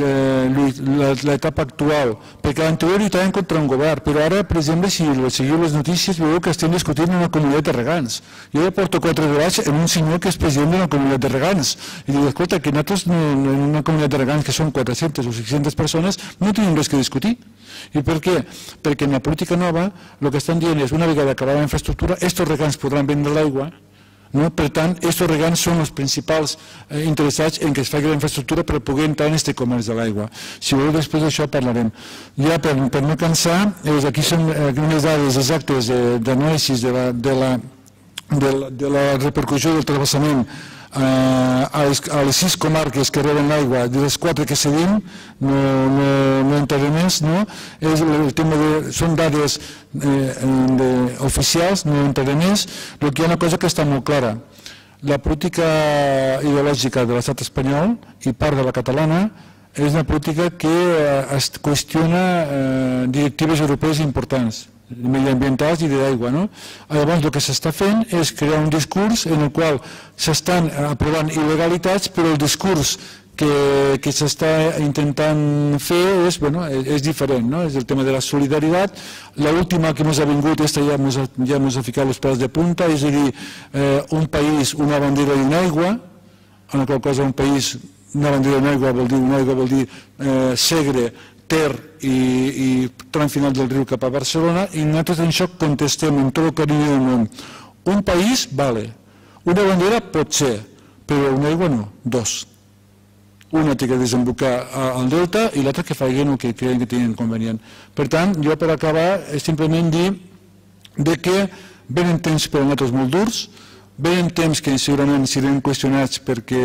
l'etapa actual, perquè en teoria lluitarem contra un govern, però ara, per exemple, si seguiu les notícies, veieu que estem discutint una comunitat de regants. Jo ja porto quatre debats en un senyor que és president d'una comunitat de regants. I dic, escolta, que nosaltres en una comunitat de regants que són quatre-centes o cinc-centes persones no tenim res que discutir. I per què? Perquè en la política nova el que estan dient és una vegada acabada la infraestructura, estos regants podran vendre l'aigua, no? Per tant, estos regants són els principals eh, interessats en que es faci la infraestructura per poder entrar en aquest comerç de l'aigua. Si voleu, després d'això parlarem. Ja per, per no cansar, eh, aquí són eh, unes dades exactes d'anàlisis de, de, la, de, la, de, la, de la repercussió del travessament a les sis comarques que reben l'aigua, de les quatre que cedim, no, no, no entraré més, no? És el tema de, són dades eh, de, oficials, no entraré més, però que hi ha una cosa que està molt clara. La política ideològica de l'estat espanyol i part de la catalana és una política que es qüestiona eh, directives europees importants, mediambientals i d'aigua. No? Llavors el que s'està fent és crear un discurs en el qual s'estan aprovant il·legalitats, però el discurs que, que s'està intentant fer és, bueno, és, és diferent, no? És el tema de la solidaritat. L'última que ens ha vingut, esta ja ens ha, ja ha ficat els pèls de punta, és a dir, eh, un país, una bandera i una aigua, en la qual cosa un país, una bandera i una aigua vol dir, una aigua vol dir eh, Segre, Ter i, i tram final del riu cap a Barcelona, i nosaltres en això contestem en tot el carinyo del món. Un país, vale. Una bandera pot ser, però una aigua no, dos. Una té que desembocar al delta i l'altra que facin el que creuen que tenen convenient. Per tant, jo per acabar és simplement dir que venen temps per a nosaltres molt durs, venen temps que segurament serem qüestionats perquè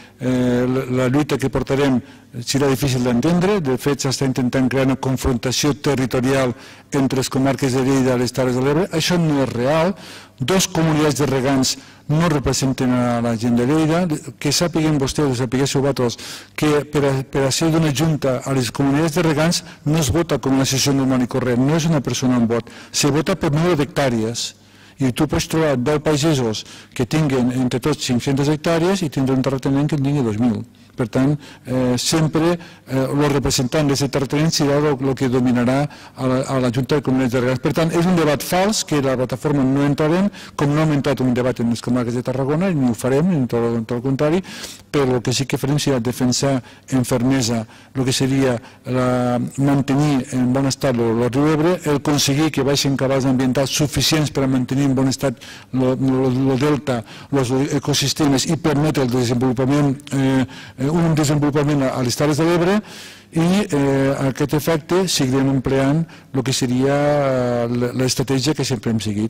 la lluita que portarem serà difícil d'entendre. De fet, s'està intentant crear una confrontació territorial entre les comarques de Lleida i les Terres de l'Ebre. Això no és real. Dos comunitats de regants no representen a la gent de Lleida. Que sàpiguen vostès, sapiguéssiu vosaltres, que per a ser d'una junta a les comunitats de regants no es vota com una sessió normal i corrent, no és una persona en vot, se vota per número d'hectàrees. I tu pots trobar deu pagesos que tinguin entre tots cinc-centes hectàrees i tindrà un terratinent que en tingui dos mil. Per tant, sempre el representant d'aquest terratinent serà el que dominarà a la Junta de Comunitats de Regants. Per tant, és un debat fals que la plataforma no entrarem, com no hem entrat un debat en les comarques de Tarragona, ni ho farem, ni tot el contrari, però el que sí que farem serà defensar en fermesa el que seria mantenir en bon estat el riu Ebre, el aconseguir que baixin cabals ambientals suficients per a mantenir en bon estat el delta, els ecosistemes i permetre el desenvolupament un desenvolupament a les Terres de l'Ebre i a aquest efecte seguirem empleant el que seria l'estratègia que sempre hem seguit.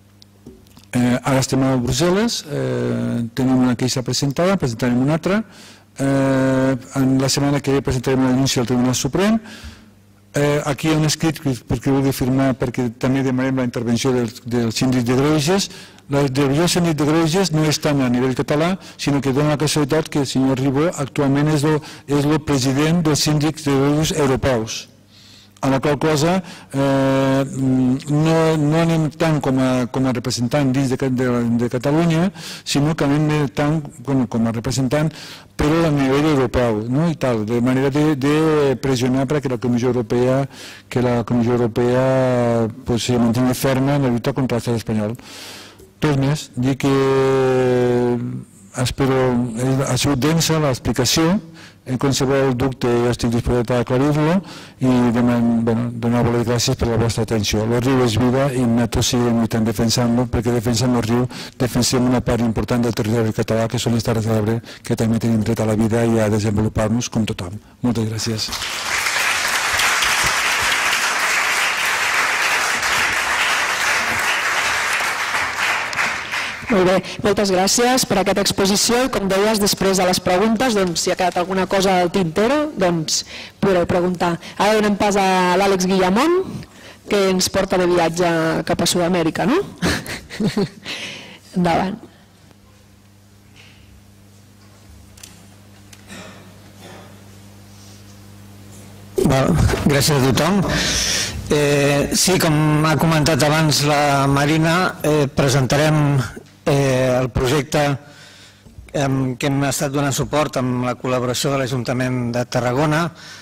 Ara estem a Brussel·les, tenim una queixa presentada, presentarem una altra, la setmana que ve presentarem una denúncia al Tribunal Suprem. Aquí hi ha un escrit perquè vulgui firmar, perquè també demanem la intervenció del síndic de Greuges. La intervenció del síndic de Greuges no és tant a nivell català, sinó que dona la casualitat que el senyor Ribó actualment és el president dels síndics de Greuges europeus. A la qual cosa no anem tant com a representant dins de Catalunya, sinó que anem tant com a representant però a nivell europeu, de manera de pressionar perquè la Comissió Europea que la Comissió Europea se mantingui ferma en la lluita contra l'estat espanyol. Res més, dir que espero, ha sigut densa l'explicació, en qualsevol dubte estic disposat a aclarir-lo i donar-vos les gràcies per la vostra atenció. El riu és vida i nosaltres seguim lluitant defensant-lo, perquè defensant el riu defensem una part important del territori català, que són les Terres de l'Ebre, que també tenim dret a la vida i a desenvolupar-nos com tothom. Moltes gràcies. Molt bé, moltes gràcies per aquesta exposició i com deies, després de les preguntes, doncs, si ha quedat alguna cosa al tintero, doncs podreu preguntar. Ara donem pas a l'Àlex Guillamón, que ens porta de viatge cap a Sud-amèrica, no? Endavant. Gràcies a tothom. Sí, com ha comentat abans la Marina, presentarem el projecte que hem estat donant suport amb la col·laboració de l'Ajuntament de Tarragona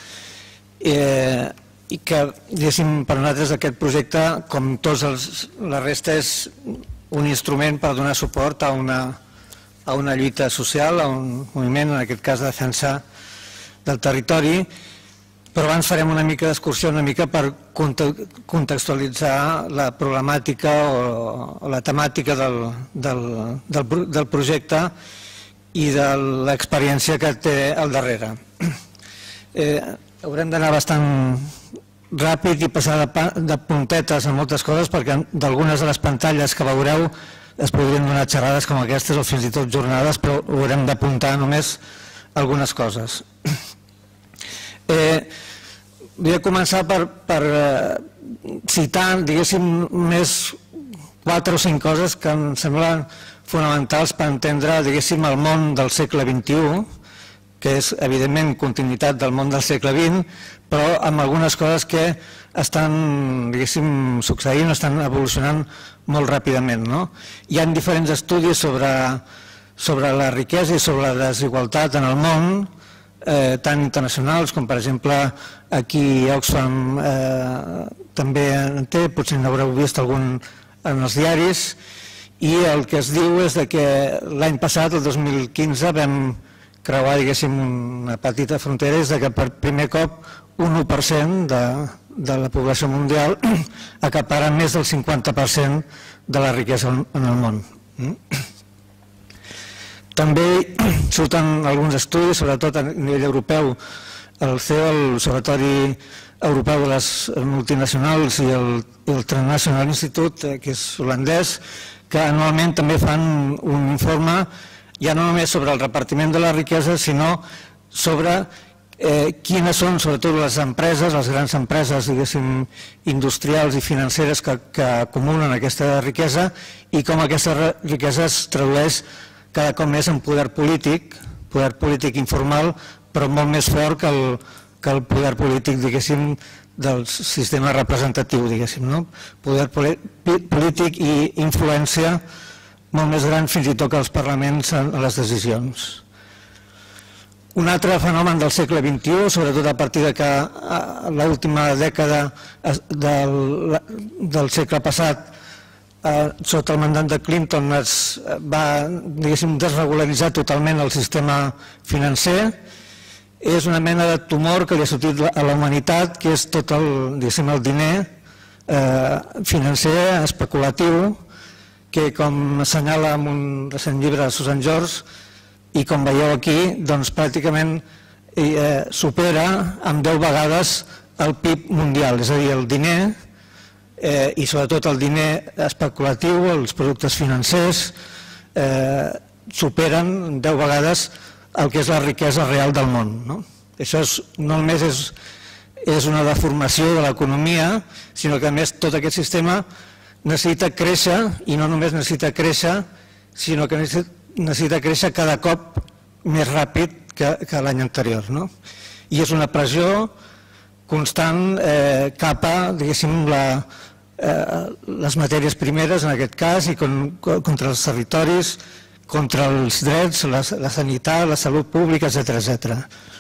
i que, diguéssim, per nosaltres aquest projecte, com tots la resta, és un instrument per donar suport a una lluita social, a un moviment, en aquest cas de defensa del territori. Però abans farem una mica d'excursió, una mica per contextualitzar la problemàtica o la temàtica del projecte i de l'experiència que té al darrere. Haurem d'anar bastant ràpid i passar de puntetes en moltes coses perquè d'algunes de les pantalles que veureu es podrien donar xerrades com aquestes o fins i tot jornades, però haurem d'apuntar només algunes coses. Vull començar per citar, diguéssim, més quatre o cinc coses que em semblen fonamentals per entendre, diguéssim, el món del segle vint-i-u, que és, evidentment, continuïtat del món del segle vint, però amb algunes coses que estan, diguéssim, succeint, estan evolucionant molt ràpidament. Hi ha diferents estudis sobre la riquesa i sobre la desigualtat en el món, tant internacionals com, per exemple, aquí a Oxfam també en té, potser n'haureu vist algun en els diaris, i el que es diu és que l'any passat, el dos mil quinze, vam creuar, diguéssim, una petita frontera, és que per primer cop un u per cent de la població mundial acapara més del cinquanta per cent de la riquesa en el món. També surten alguns estudis, sobretot a nivell europeu, el C E O, l'Observatori Europeu de les Multinacionals i el Transnational Institute, que és holandès, que anualment també fan un informe ja no només sobre el repartiment de la riquesa, sinó sobre quines són, sobretot, les empreses, les grans empreses, diguéssim, industrials i financeres que acumulen aquesta riquesa i com aquesta riquesa es tradueix cada cop més en poder polític, poder polític informal, però molt més fort que el poder polític, diguéssim, del sistema representatiu, diguéssim, no? Poder polític i influència molt més gran fins i tot que els parlaments en les decisions. Un altre fenomen del segle vint-i-u, sobretot a partir de que l'última dècada del segle passat, sota el mandat de Clinton, es va, diguéssim, desregularitzar totalment el sistema financer. És una mena de tumor que li ha sortit a la humanitat, que és tot el, diguéssim, el diner financer, especulatiu, que, com assenyala en un recent llibre de Susan George, i com veieu aquí, doncs pràcticament supera amb deu vegades el P I B mundial, és a dir, el diner, i sobretot el diner especulatiu, els productes financers, superen deu vegades el que és la riquesa real del món. Això no només és una deformació de l'economia, sinó que a més tot aquest sistema necessita créixer, i no només necessita créixer, sinó que necessita créixer cada cop més ràpid que l'any anterior. I és una pressió constant cap a, diguéssim, les matèries primeres, en aquest cas, i contra els territoris, contra els drets, la sanitat, la salut pública, etcètera.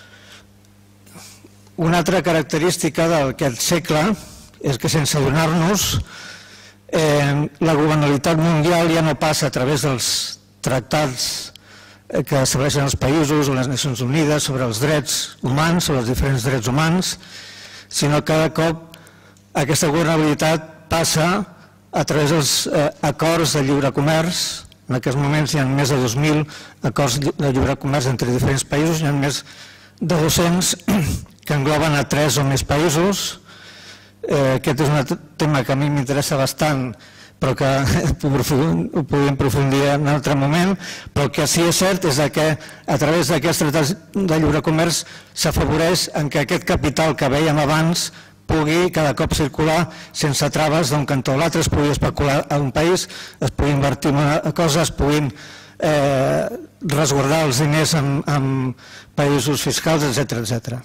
Una altra característica d'aquest segle és que, sense adonar-nos, la governabilitat mundial ja no passa a través dels tractats que estableixen els països o les Nacions Unides sobre els drets humans, sobre els diferents drets humans, sinó que cada cop aquesta governabilitat passa a través dels acords de lliure comerç. En aquests moments hi ha més de dos mil acords de lliure comerç entre diferents països, hi ha més de dos-cents que engloben a tres o més països. Aquest és un tema que a mi m'interessa bastant però que ho podem aprofundir en un altre moment, però el que sí és cert és que a través d'aquest tractat de lliure comerç s'afavoreix en que aquest capital que vèiem abans pugui cada cop circular sense traves d'un cantó a l'altre, es pugui especular a un país, es pugui invertir en una cosa, es puguin resguardar els diners en països fiscals, etcètera, etcètera.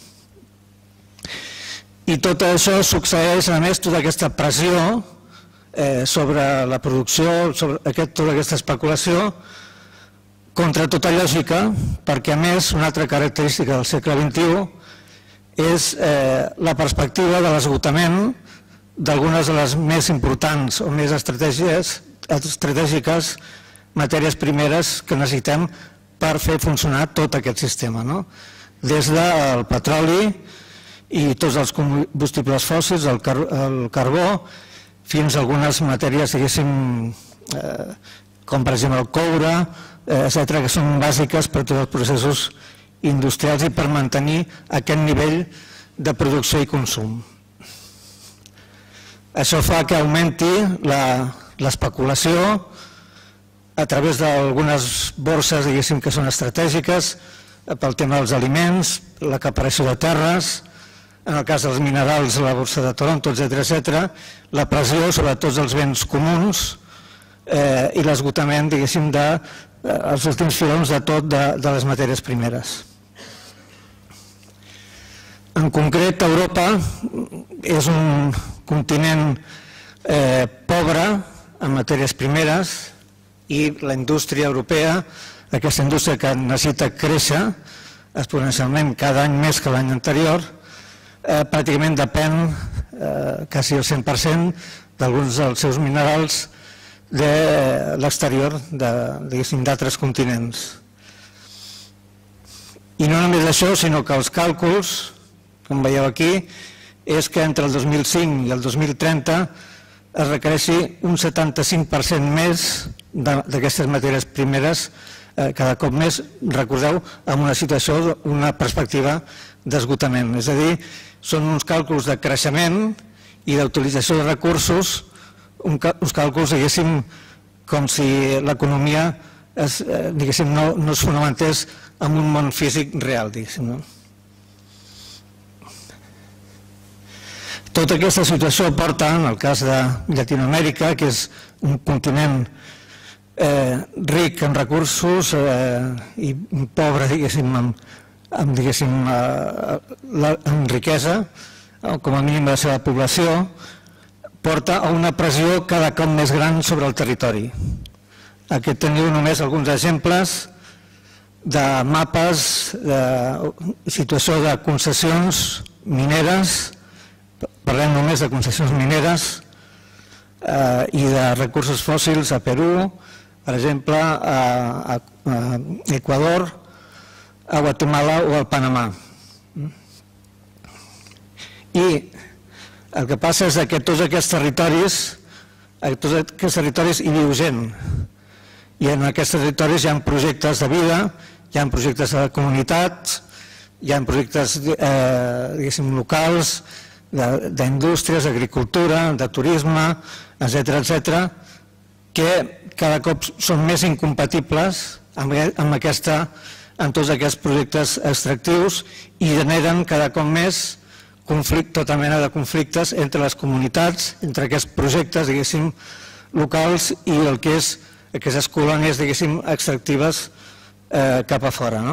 I tot això succeeix, a més, tota aquesta pressió sobre la producció, sobre tota aquesta especulació, contra tota lògica, perquè a més una altra característica del segle vint-i-u és la perspectiva de l'esgotament d'algunes de les més importants o més estratègiques matèries primeres que necessitem per fer funcionar tot aquest sistema, des del petroli i tots els combustibles fòssils, el carbó, fins a algunes matèries, diguéssim, com per exemple el coure, etcètera, que són bàsiques per tots els processos industrials i per mantenir aquest nivell de producció i consum. Això fa que augmenti l'especulació a través d'algunes borses, diguéssim, que són estratègiques pel tema dels aliments, l'acaparació de terres, en el cas dels minerals, la borsa de Toronto, etcètera, etcètera, la pressió sobre tots els béns comuns i l'esgotament, diguéssim, dels últims filons de tot de les matèries primeres. En concret, Europa és un continent pobre en matèries primeres i la indústria europea, aquesta indústria que necessita créixer exponencialment cada any més que l'any anterior, pràcticament depèn quasi el cent per cent d'alguns dels seus minerals de l'exterior, d'altres continents. I no només això, sinó que els càlculs, com veieu aquí, és que entre el dos mil cinc i el dos mil trenta es requereixi un setanta-cinc per cent més d'aquestes matèries primeres cada cop més, recordeu, amb una situació, una perspectiva d'esgotament. És a dir, són uns càlculs de creixement i d'utilització de recursos, uns càlculs, diguéssim, com si l'economia no es fonamentés en un món físic real, diguéssim. Tota aquesta situació porta, en el cas de Llatinoamèrica, que és un continent ric en recursos i pobre, diguéssim, en riquesa, com a mínim la seva població, porta a una pressió cada cop més gran sobre el territori. Aquí teniu només alguns exemples de mapes de situació de concessions mineres, parlem només de concessions mineres i de recursos fòssils a Perú, per exemple, a Equador, a Guatemala o al Panamà. I el que passa és que tots aquests territoris, tots aquests territoris hi viu gent. I en aquests territoris hi ha projectes de vida, hi ha projectes de comunitats, hi ha projectes, diguéssim, locals, d'indústries, d'agricultura, de turisme, etcètera, etcètera, que cada cop són més incompatibles amb tots aquests projectes extractius i generen cada cop més tota mena de conflictes entre les comunitats, entre aquests projectes, diguéssim, locals i el que és aquestes colònies, diguéssim, extractives cap a fora.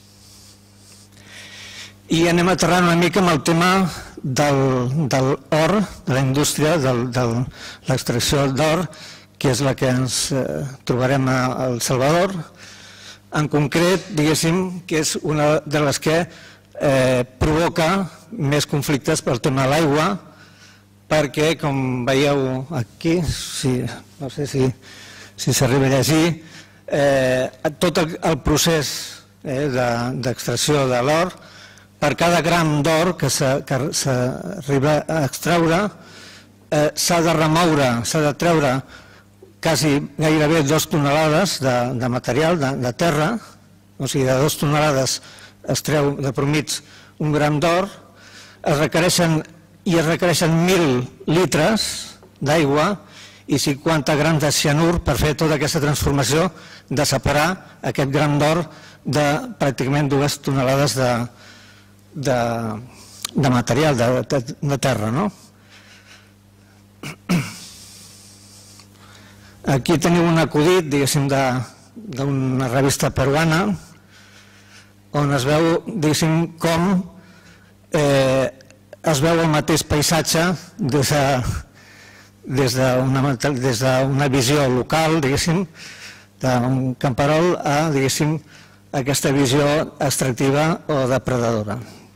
I anem aterrant una mica amb el tema de l'or, de la indústria, de l'extracció d'or, que és la que ens trobarem a El Salvador. En concret, diguéssim, que és una de les que provoca més conflictes pel tema de l'aigua, perquè, com veieu aquí, no sé si s'arriba a llegir, tot el procés d'extracció de l'or, per cada gram d'or que s'arriba a extraure, s'ha de remoure, s'ha de treure quasi gairebé dues tonelades de material, de terra, o sigui, de dues tonelades es treu de promig un gram d'or, es requereixen i es requereixen mil litres d'aigua i cinquanta grams de cianur per fer tota aquesta transformació de separar aquest gram d'or de pràcticament dues tonelades de, de, de material, de, de, de terra. No? Aquí teniu un acudit, diguéssim, d'una revista peruana, on es veu, diguéssim, com eh, es veu el mateix paisatge des de, des d'una des d'una visió local, diguéssim, d'un camperol a, diguéssim, aquesta visió extractiva o depredadora.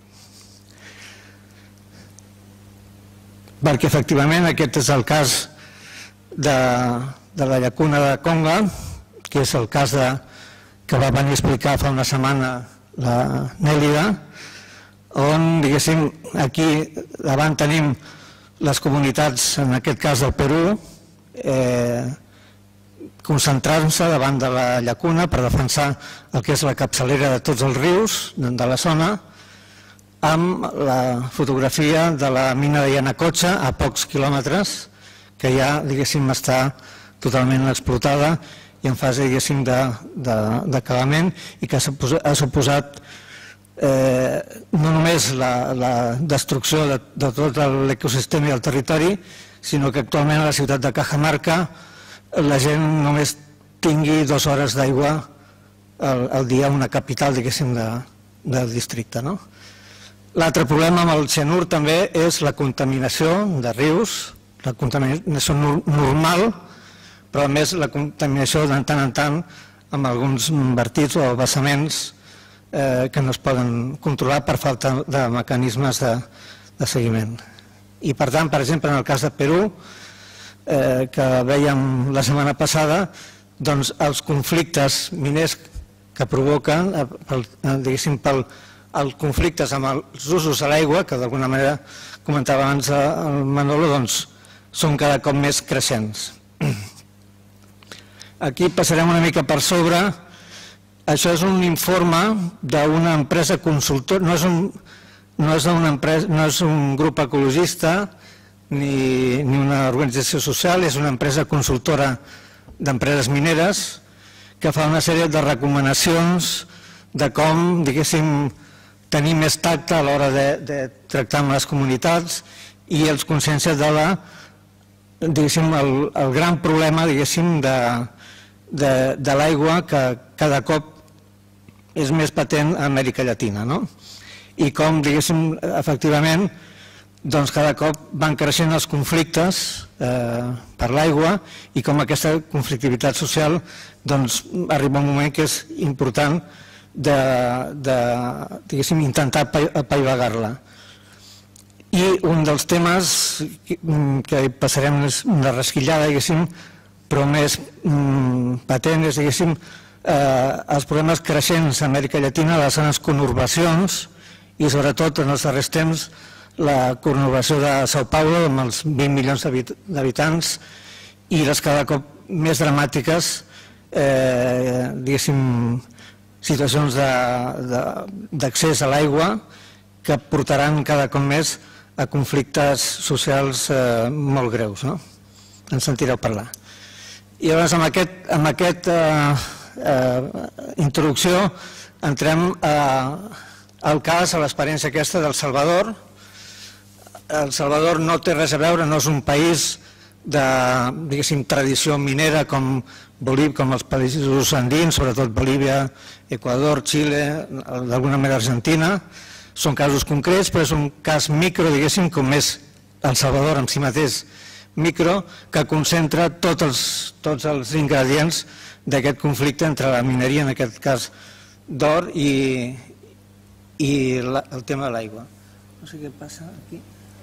Perquè efectivament aquest és el cas de, de la llacuna de Conga, que és el cas de, que va venir a explicar fa una setmana la Nèlida, on, diguéssim, aquí davant tenim les comunitats, en aquest cas del Perú, eh, concentrant-se davant de la llacuna per defensar el que és la capçalera de tots els rius de la zona, amb la fotografia de la mina de Yanacocha a pocs quilòmetres, que ja, diguéssim, està totalment explotada i en fase, diguéssim, d'acabament, i que ha suposat eh, no només la, la destrucció de, de tot l'ecosistema i el territori, sinó que actualment a la ciutat de Cajamarca la gent només tingui dues hores d'aigua al, al dia, una capital, diguéssim, de, del districte. No? L'altre problema amb el cianur també és la contaminació de rius, la contaminació normal, però a més la contaminació de tant en tant amb alguns vertits o vessaments eh, que no es poden controlar per falta de mecanismes de, de seguiment. I per tant, per exemple, en el cas de Perú, eh, que vèiem la setmana passada, doncs els conflictes miners que provoquen, eh, diguéssim, pel els conflictes amb els usos a l'aigua, que d'alguna manera comentava abans el Manolo, doncs són cada cop més creixents. Aquí passarem una mica per sobre. Això és un informe d'una empresa consultora, no és un, no és una empresa, no és un grup ecologista ni, ni una organització social, és una empresa consultora d'empreses mineres que fa una sèrie de recomanacions de com, diguéssim, tenir més tacte a l'hora de, de tractar amb les comunitats i els consciències de la, diguéssim, el, el gran problema, diguéssim, de, de, de l'aigua que cada cop és més patent a Amèrica Llatina, no? I com, diguéssim, efectivament, doncs cada cop van creixent els conflictes eh, per l'aigua i com aquesta conflictivitat social doncs arriba un moment que és important de, de diguéssim, intentar apaivagar-la. I un dels temes que, que passarem una rasquillada, diguéssim, però més mm, patent és, diguéssim, eh, els problemes creixents a Amèrica Llatina, les zones conurbacions i sobretot en els darrers temps la conurbació de São Paulo amb els vint milions d'habitants i les cada cop més dramàtiques eh, diguéssim, situacions d'accés a l'aigua que portaran cada cop més a conflictes socials eh, molt greus, no? En sentireu parlar. I llavors amb aquest, amb aquest eh, eh, introducció entrem a, al cas, a l'experiència aquesta del Salvador. El Salvador no té res a veure, no és un país de, diguéssim, tradició minera com Bolívia, com els països andins, sobretot Bolívia, Equador, Xile, d'alguna manera Argentina. Són casos concrets, però és un cas micro, diguéssim, com és El Salvador en si mateix micro, que concentra tots els, tots els ingredients d'aquest conflicte entre la mineria, en aquest cas d'or, i, i la, el tema de l'aigua. No sé què passa aquí.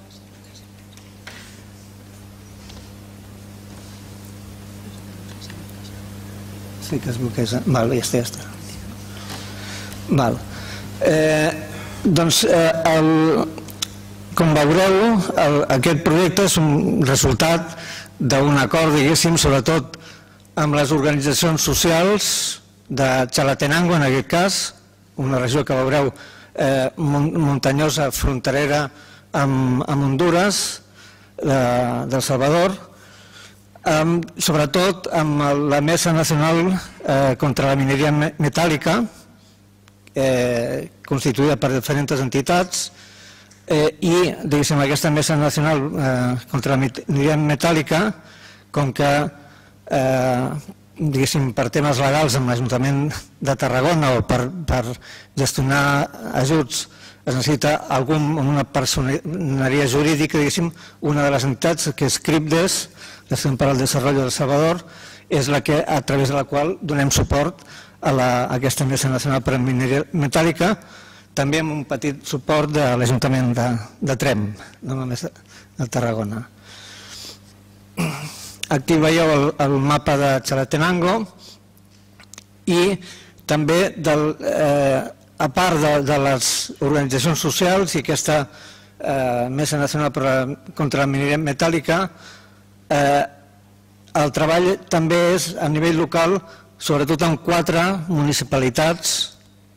Sí que es bloqueja. Val, ja està, ja està. Val. Eh, doncs, eh, el, com veureu, el, aquest projecte és un resultat d'un acord, diguéssim, sobretot amb les organitzacions socials de Chalatenango, en aquest cas, una regió que veureu eh, muntanyosa, fronterera amb, amb Honduras, de, del Salvador, sobretot amb la Mesa Nacional contra la Mineria Metàl·lica, constituïda per diferents entitats, i aquesta Mesa Nacional contra la Mineria Metàl·lica, com que per temes legals amb l'Ajuntament de Tarragona o per gestionar ajuts es necessita una personeria jurídica, una de les entitats, que és CRIPDES, l'Asociación para el Desarrollo del Salvador, és la que, a través de la qual donem suport a aquesta Mesa Nacional per a Mineria Metàl·lica, també amb un petit suport de l'Ajuntament de Tremp, no només de Tarragona. Aquí veieu el mapa de Chalatenango i també, a part de les organitzacions socials i aquesta Mesa Nacional contra la Mineria Metàl·lica, el treball també és a nivell local, sobretot en quatre municipalitats: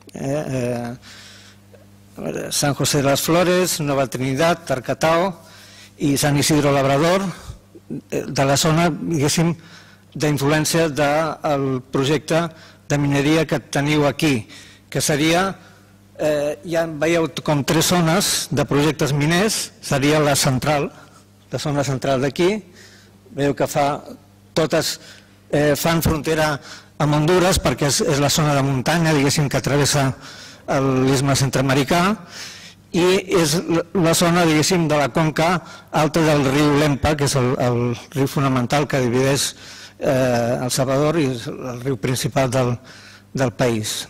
San José de las Flores, Nueva Trinidad, Tarcatao i Sant Isidro Labrador, de la zona, diguéssim, d'influència del projecte de mineria que teniu aquí, que seria, ja veieu com tres zones de projectes miners, seria la central, la zona central d'aquí, veieu que fa, totes fan frontera amb Honduras perquè és la zona de muntanya, diguéssim, que travessa l'Istme Centreamericà, i és la zona, diguéssim, de la conca alta del riu Lempa, que és el riu fonamental que divideix El Salvador i és el riu principal del país.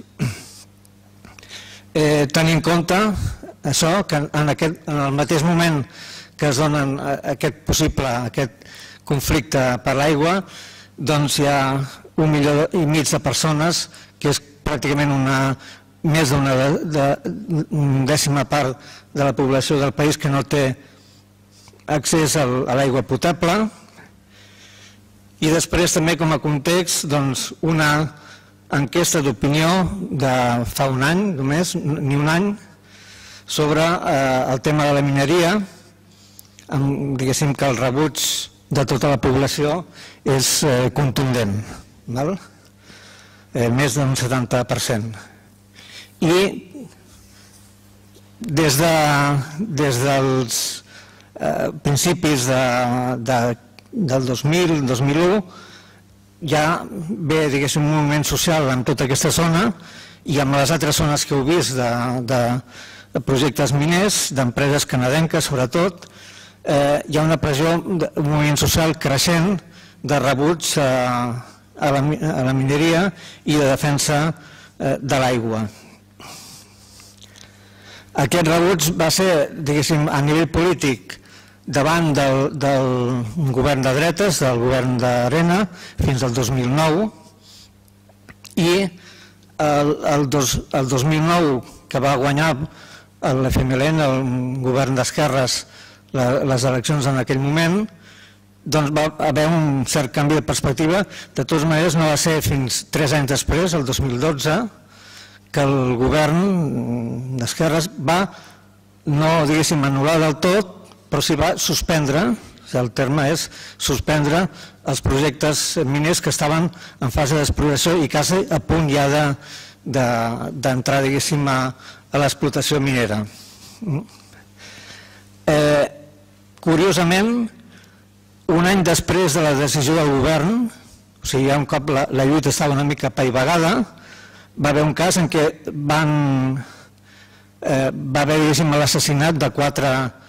Tenint en compte això, que en el mateix moment que es donen aquest possible, aquest conflicte per l'aigua, doncs hi ha un milió i mig de persones, que és pràcticament una més d'una dècima part de la població del país que no té accés a l'aigua potable. I després també, com a context, una enquesta d'opinió de fa un any, només, ni un any, sobre el tema de la mineria, diguéssim que el rebuig de tota la població és contundent, més d'un setanta per cent. I des dels principis del dos mil, dos mil u, ja ve, diguéssim, un moviment social en tota aquesta zona i amb les altres zones que heu vist de projectes miners, d'empreses canadenques sobretot, hi ha una pressió, un moviment social creixent de rebuig a la mineria i de defensa de l'aigua. Aquest rebuig va ser, diguéssim, a nivell polític davant del govern de dretes, del govern d'Arena, fins al dos mil nou, i el dos mil nou, que va guanyar l'F M L N, el govern d'esquerres, les eleccions en aquell moment, doncs va haver un cert canvi de perspectiva. De totes maneres, no va ser fins tres anys després, el dos mil dotze, que el govern d'esquerres va, no diguéssim anul·lar del tot, però sí va suspendre, el terme és suspendre els projectes miners que estaven en fase d'exploració i quasi a punt ja d'entrar, diguéssim, a l'explotació minera. Curiosament, un any després de la decisió del govern, o sigui, ja un cop la lluita estava una mica apaivagada, va haver un cas en què va haver, diguéssim, l'assassinat de quatre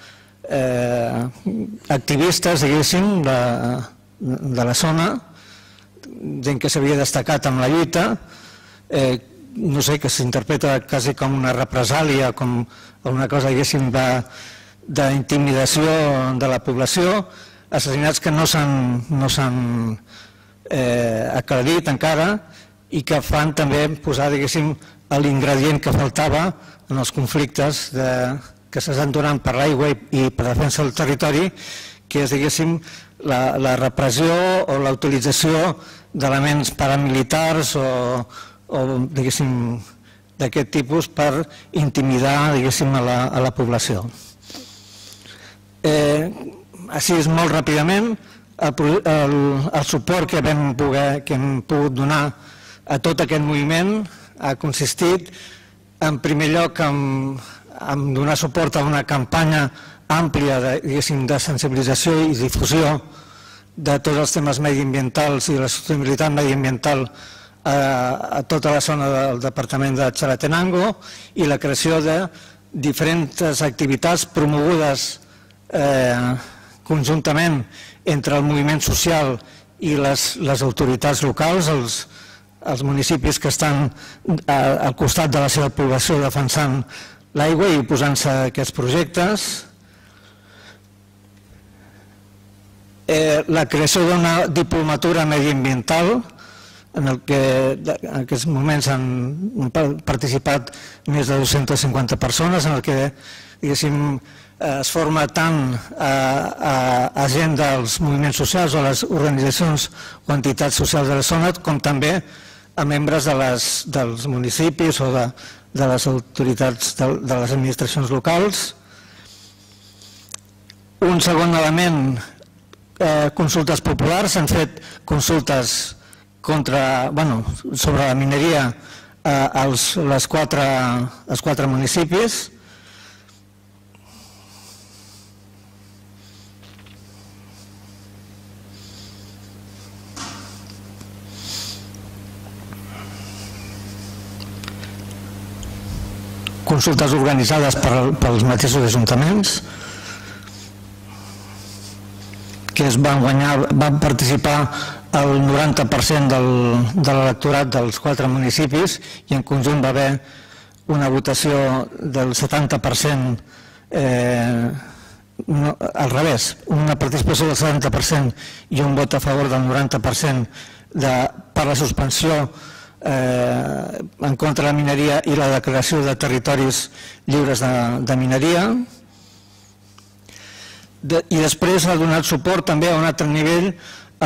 activistes, diguéssim, de la zona, gent que s'havia destacat amb la lluita, no sé, que s'interpreta quasi com una represàlia, com una cosa, diguéssim, d'intimidació de la població, assassinats que no s'han aclarit encara, i que fan també posar, diguéssim, l'ingredient que faltava en els conflictes que s'estan donant per l'aigua i per defensa del territori, que és, diguéssim, la repressió o la utilització d'elements paramilitars o, diguéssim, d'aquest tipus per intimidar, diguéssim, a la població. Així és, molt ràpidament, el suport que hem pogut donar a tot aquest moviment ha consistit en primer lloc en donar suport a una campanya àmplia de sensibilització i difusió de tots els temes mediambientals i la sostenibilitat mediambiental a tota la zona del departament de Chalatenango i la creació de diferents activitats promogudes conjuntament entre el moviment social i les autoritats locals, els municipis que estan al costat de la seva població defensant l'aigua i posant-se aquests projectes. La creació d'una diplomatura mediambiental en el que en aquests moments han participat més de dues-centes cinquanta persones, en el que es forma tant a gent dels moviments socials o a les organitzacions o entitats socials de la zona, com també a membres dels municipis o de les autoritats de les administracions locals. Un segon element, consultes populars. S'han fet consultes sobre la mineria als quatre municipis. Consultes organitzades pels mateixos ajuntaments que es van guanyar, van participar el noranta per cent de l'electorat dels quatre municipis i en conjunt va haver una votació del setanta per cent, al revés, una participació del setanta per cent i un vot a favor del noranta per cent per la suspensió en contra de la mineria i la declaració de territoris lliures de mineria. I després ha donat suport també a un altre nivell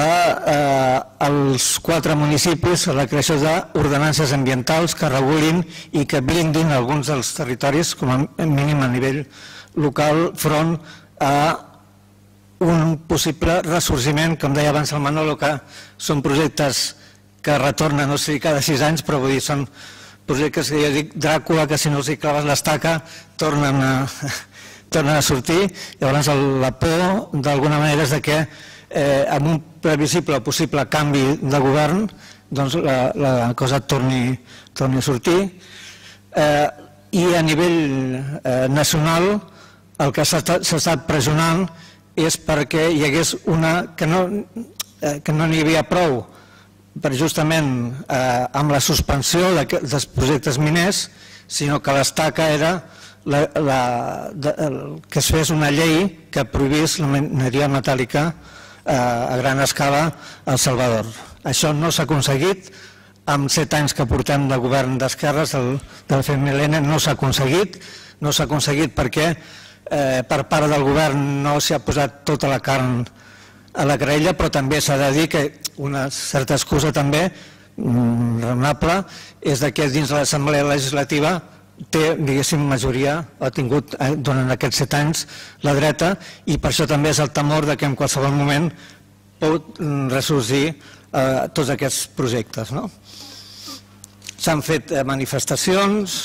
als quatre municipis a la creació d'ordenances ambientals que regulin i que blindin alguns dels territoris, com a mínim a nivell local, front a un possible ressorgiment, com deia abans el Manolo, que són projectes que retornen, no sé, cada sis anys, però vull dir, són projectes que jo dic Dràcula, que si no els hi claves l'estaca tornen a... tornen a sortir. Llavors la por d'alguna manera és que amb un previsible o possible canvi de govern la cosa torni a sortir. I a nivell nacional el que s'ha estat pressionant és perquè hi hagués una... que no n'hi havia prou per justament amb la suspensió dels projectes miners, sinó que l'estaca era que es fes una llei que prohibís la mineria metàl·lica a gran escala a El Salvador. Això no s'ha aconseguit, amb set anys que portem de govern d'esquerres del F M L N no s'ha aconseguit, no s'ha aconseguit perquè per part del govern no s'hi ha posat tota la carn a la graella, però també s'ha de dir que una certa excusa també raonable és que dins de l'Assemblea Legislativa té, diguéssim, majoria, ha tingut durant aquests set anys la dreta i per això també és el temor que en qualsevol moment pot ressorgir tots aquests projectes. S'han fet manifestacions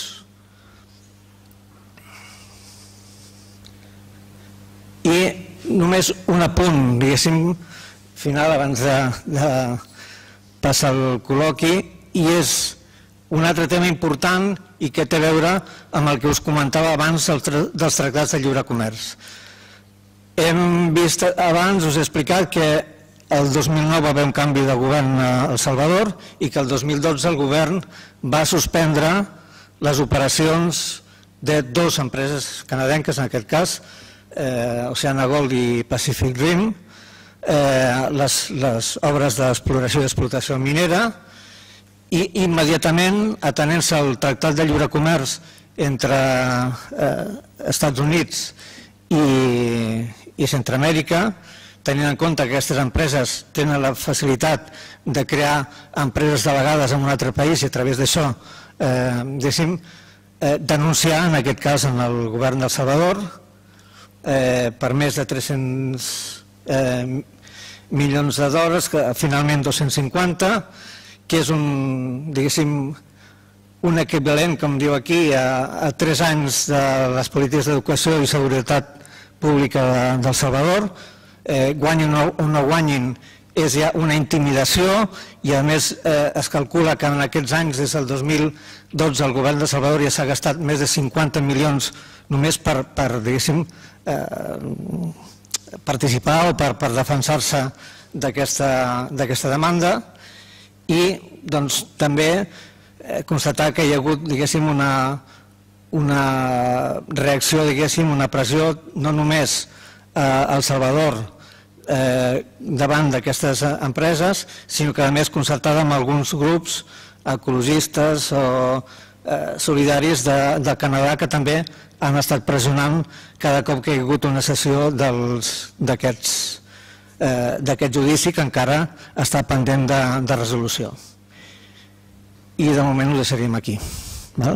i només un apunt, diguéssim, final abans de passar el col·loqui, i és un altre tema important i que té a veure amb el que us comentava abans dels tractats de lliure comerç. Hem vist abans, us he explicat que el dos mil nou va haver un canvi de govern a El Salvador i que el dos mil dotze el govern va suspendre les operacions de dues empreses canadenques, en aquest cas, Oceana Gold i Pacific Rim, les obres d'exploració i explotació minera, i immediatament, atenent-se al Tractat de Lliure Comerç entre Estats Units i Centroamèrica, tenint en compte que aquestes empreses tenen la facilitat de crear empreses delegades en un altre país i a través d'això denunciar, en aquest cas, en el govern d'El Salvador per més de tres-cents milions de dòlars, que finalment dos-cents cinquanta, que és un, diguéssim, un equivalent, com diu aquí, a, a tres anys de les polítiques d'educació i seguretat pública de, del Salvador. Eh, guanyin o, o no guanyin és ja una intimidació i a més eh, es calcula que en aquests anys, des del dos mil dotze, el govern de Salvador ja s'ha gastat més de cinquanta milions només per, per diguéssim, eh, participar o per, per defensar-se d'aquesta demanda i doncs, també eh, constatar que hi ha hagut, diguéssim, una, una reacció, diguéssim, una pressió no només eh, al Salvador Eh, davant d'aquestes empreses, sinó que a més concertada amb alguns grups ecologistes o eh, solidaris de, de Canadà que també han estat pressionant cada cop que hi ha hagut una sessió d'aquest eh, judici que encara està pendent de, de resolució. I de moment ho deixaríem aquí. Val?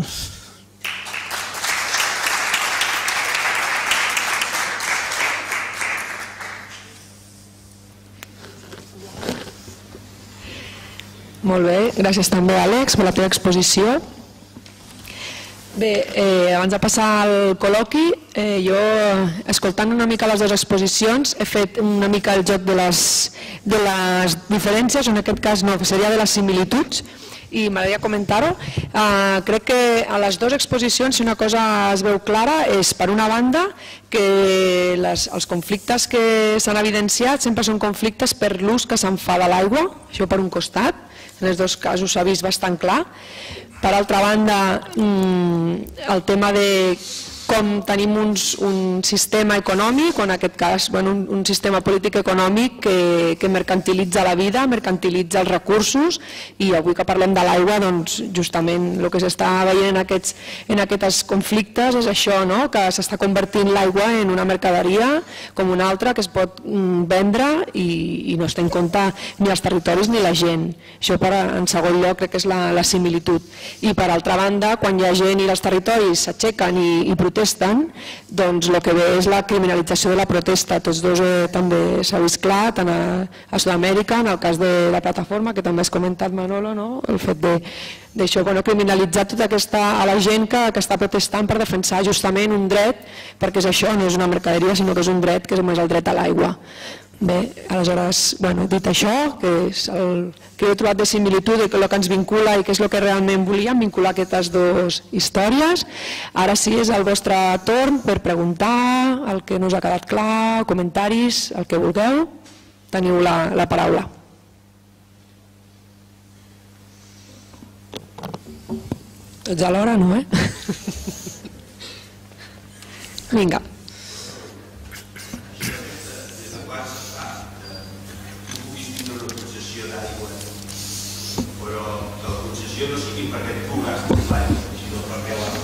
Molt bé, gràcies també Àlex per la teva exposició. Bé, eh, abans de passar al col·loqui, eh, jo escoltant una mica les dues exposicions he fet una mica el joc de les, de les diferències, en aquest cas no, seria de les similituds, i m'agradaria comentar-ho. Eh, crec que a les dues exposicions, si una cosa es veu clara, és per una banda que les, els conflictes que s'han evidenciat sempre són conflictes per l'ús que se'n fa de l'aigua, això per un costat. En els dos casos s'ha vist bastant clar. Per altra banda, el tema de com tenim uns, un sistema econòmic, o en aquest cas bueno, un, un sistema polític econòmic que, que mercantilitza la vida, mercantilitza els recursos, i avui que parlem de l'aigua, doncs, justament el que s'està veient en aquests, en aquests conflictes és això, no? Que s'està convertint l'aigua en una mercaderia com una altra que es pot vendre i, i no es té en compte ni els territoris ni la gent. Això per, en segon lloc crec que és la, la similitud. I per altra banda, quan hi ha gent i els territoris s'aixequen i, i protesten, doncs el que ve és la criminalització de la protesta. Tots dos eh, també s'ha vist clar, tant a, a Sud-amèrica, en el cas de la plataforma, que també has comentat, Manolo, no? El fet d'això, bueno, criminalitzar tota aquesta, a la gent que, que està protestant per defensar justament un dret, perquè és això, no és una mercaderia, sinó que és un dret, que és el dret a l'aigua. Bé, aleshores, bueno, dit això, que és el que he trobat de similitud i el que ens vincula i que és el que realment volíem, vincular aquestes dues històries. Ara sí, és el vostre torn per preguntar el que no us ha quedat clar, comentaris, el que vulgueu. Teniu la, la paraula. Tots a l'hora, no, eh? Vinga. No sigui perquè tu gastes l'aigua, sinó perquè la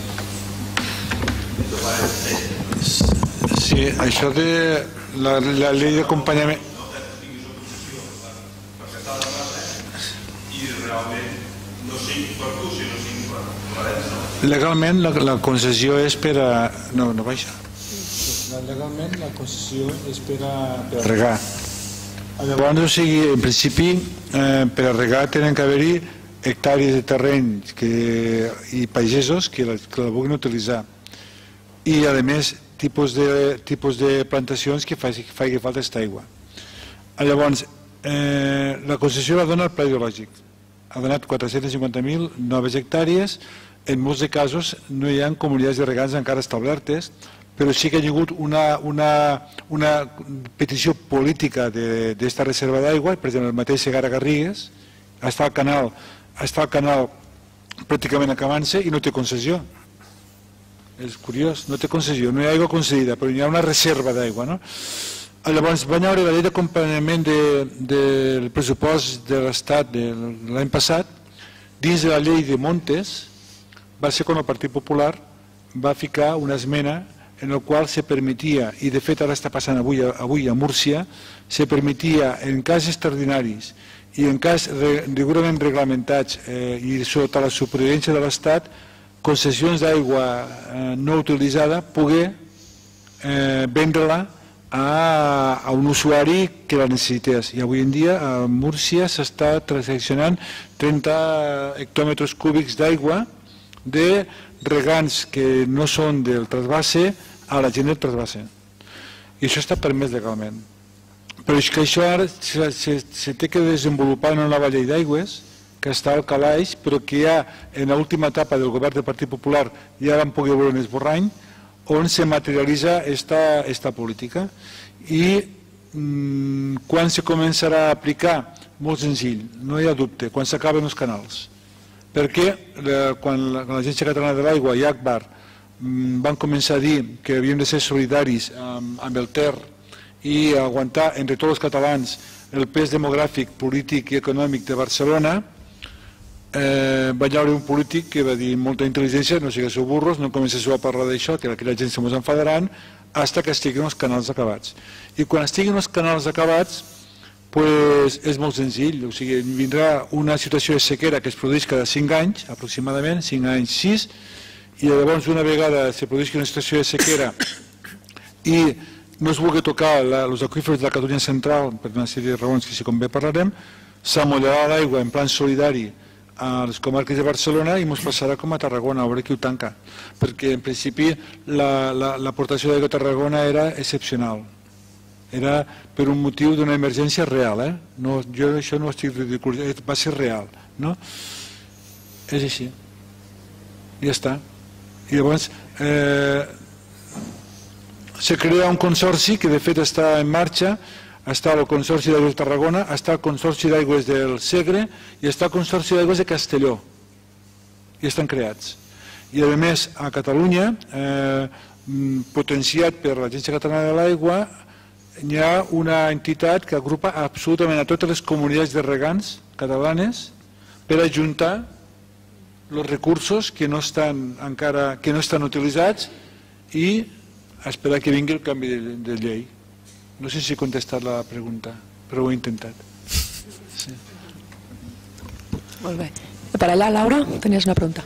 tens. Sí, això de la, la llei d'acompanyament... No que tinguis oposició perquè està de plaça i realment no sigui per tu, sinó sigui per l'herència. Legalment la, la concessió és per a... No, no baixa. Legalment la concessió és per a, per a regar. Llavors, o sigui, en principi, eh, per a regar tenen que haver-hi hectàrees de terreny que, i pagesos que la, que la vulguin utilitzar i a més tipus de, tipus de plantacions que faci, que faci falta aquesta aigua. Llavors eh, la concessió la dona el Pla Hidrològic, ha donat quatre-cents cinquanta mil noves hectàrees. En molts de casos no hi ha comunitats de regants encara establertes, però sí que hi ha hagut una, una, una petició política d'esta reserva d'aigua. Per exemple, el mateix Segarra Garrigues està al canal està al canal pràcticament acabant-se i no té concessió. És curiós, no té concessió, no hi ha aigua concedida, però hi ha una reserva d'aigua, no? Llavors, van veure la llei d'acompanyament de, del pressupost de l'Estat de l'any passat, dins de la llei de Montes, va ser quan el Partit Popular va ficar una esmena en la qual se permetia, i de fet ara està passant avui, avui a Múrcia, se permetia en casos extraordinaris i en cas rigorosament reglamentats eh, i sota la supervivència de l'Estat, concessions d'aigua eh, no utilitzada, poder eh, vendre-la a, a un usuari que la necessités. I avui en dia a Múrcia s'està transaccionant trenta hectòmetres cúbics d'aigua de regants que no són del trasvase a la gent del trasvase. I això està permès legalment. Però és que això ara se, se, se té que desenvolupar en una nova llei d'aigües que està al calaix, però que ja en l'última etapa del govern del Partit Popular ja vam poder veure un esborrany on se materialitza esta, esta política. I mmm, quan se començarà a aplicar? Molt senzill, no hi ha dubte, quan s'acaben els canals. Perquè eh, quan l'Agència Catalana de l'Aigua i Agbar mmm, van començar a dir que havíem de ser solidaris amb, amb el Ter i aguantar entre tots els catalans el pes demogràfic, polític i econòmic de Barcelona, eh, va haver un polític que va dir molta intel·ligència, no siguéssiu burros, no comencéssiu a parlar d'això, que aquella gent se mos enfadaran, fins que estiguin els canals acabats. I quan estiguin els canals acabats, pues, és molt senzill, o sigui, vindrà una situació de sequera que es produeix cada cinc anys, aproximadament, cinc anys, sis, i llavors una vegada se produeix una situació de sequera i no es vulgui tocar els aqüífers de la Catalunya central, per una sèrie de raons que si com bé parlarem, s'amollarà l'aigua en plan solidari a les comarques de Barcelona i ens passarà com a Tarragona, a veure qui ho tanca. Perquè en principi l'aportació d'aigua a Tarragona era excepcional. Era per un motiu d'una emergència real. Eh? No, jo això no ho estic ridiculitzant, va ser real. No? És així. Ja està. I llavors eh, se crea un consorci que de fet està en marxa, està el Consorci d'Aigües de Tarragona, està el Consorci d'Aigües del Segre i està el Consorci d'Aigües de Castelló. I estan creats. I a més, a Catalunya, eh, potenciat per l'Agència Catalana de l'Aigua, hi ha una entitat que agrupa absolutament a totes les comunitats de regants catalanes per ajuntar els recursos que no estan encara que no estan utilitzats i esperar que vingui el canvi de, de llei. No sé si he contestat la pregunta, però ho he intentat. Sí. Molt bé. Per allà, Laura, tenies una pregunta.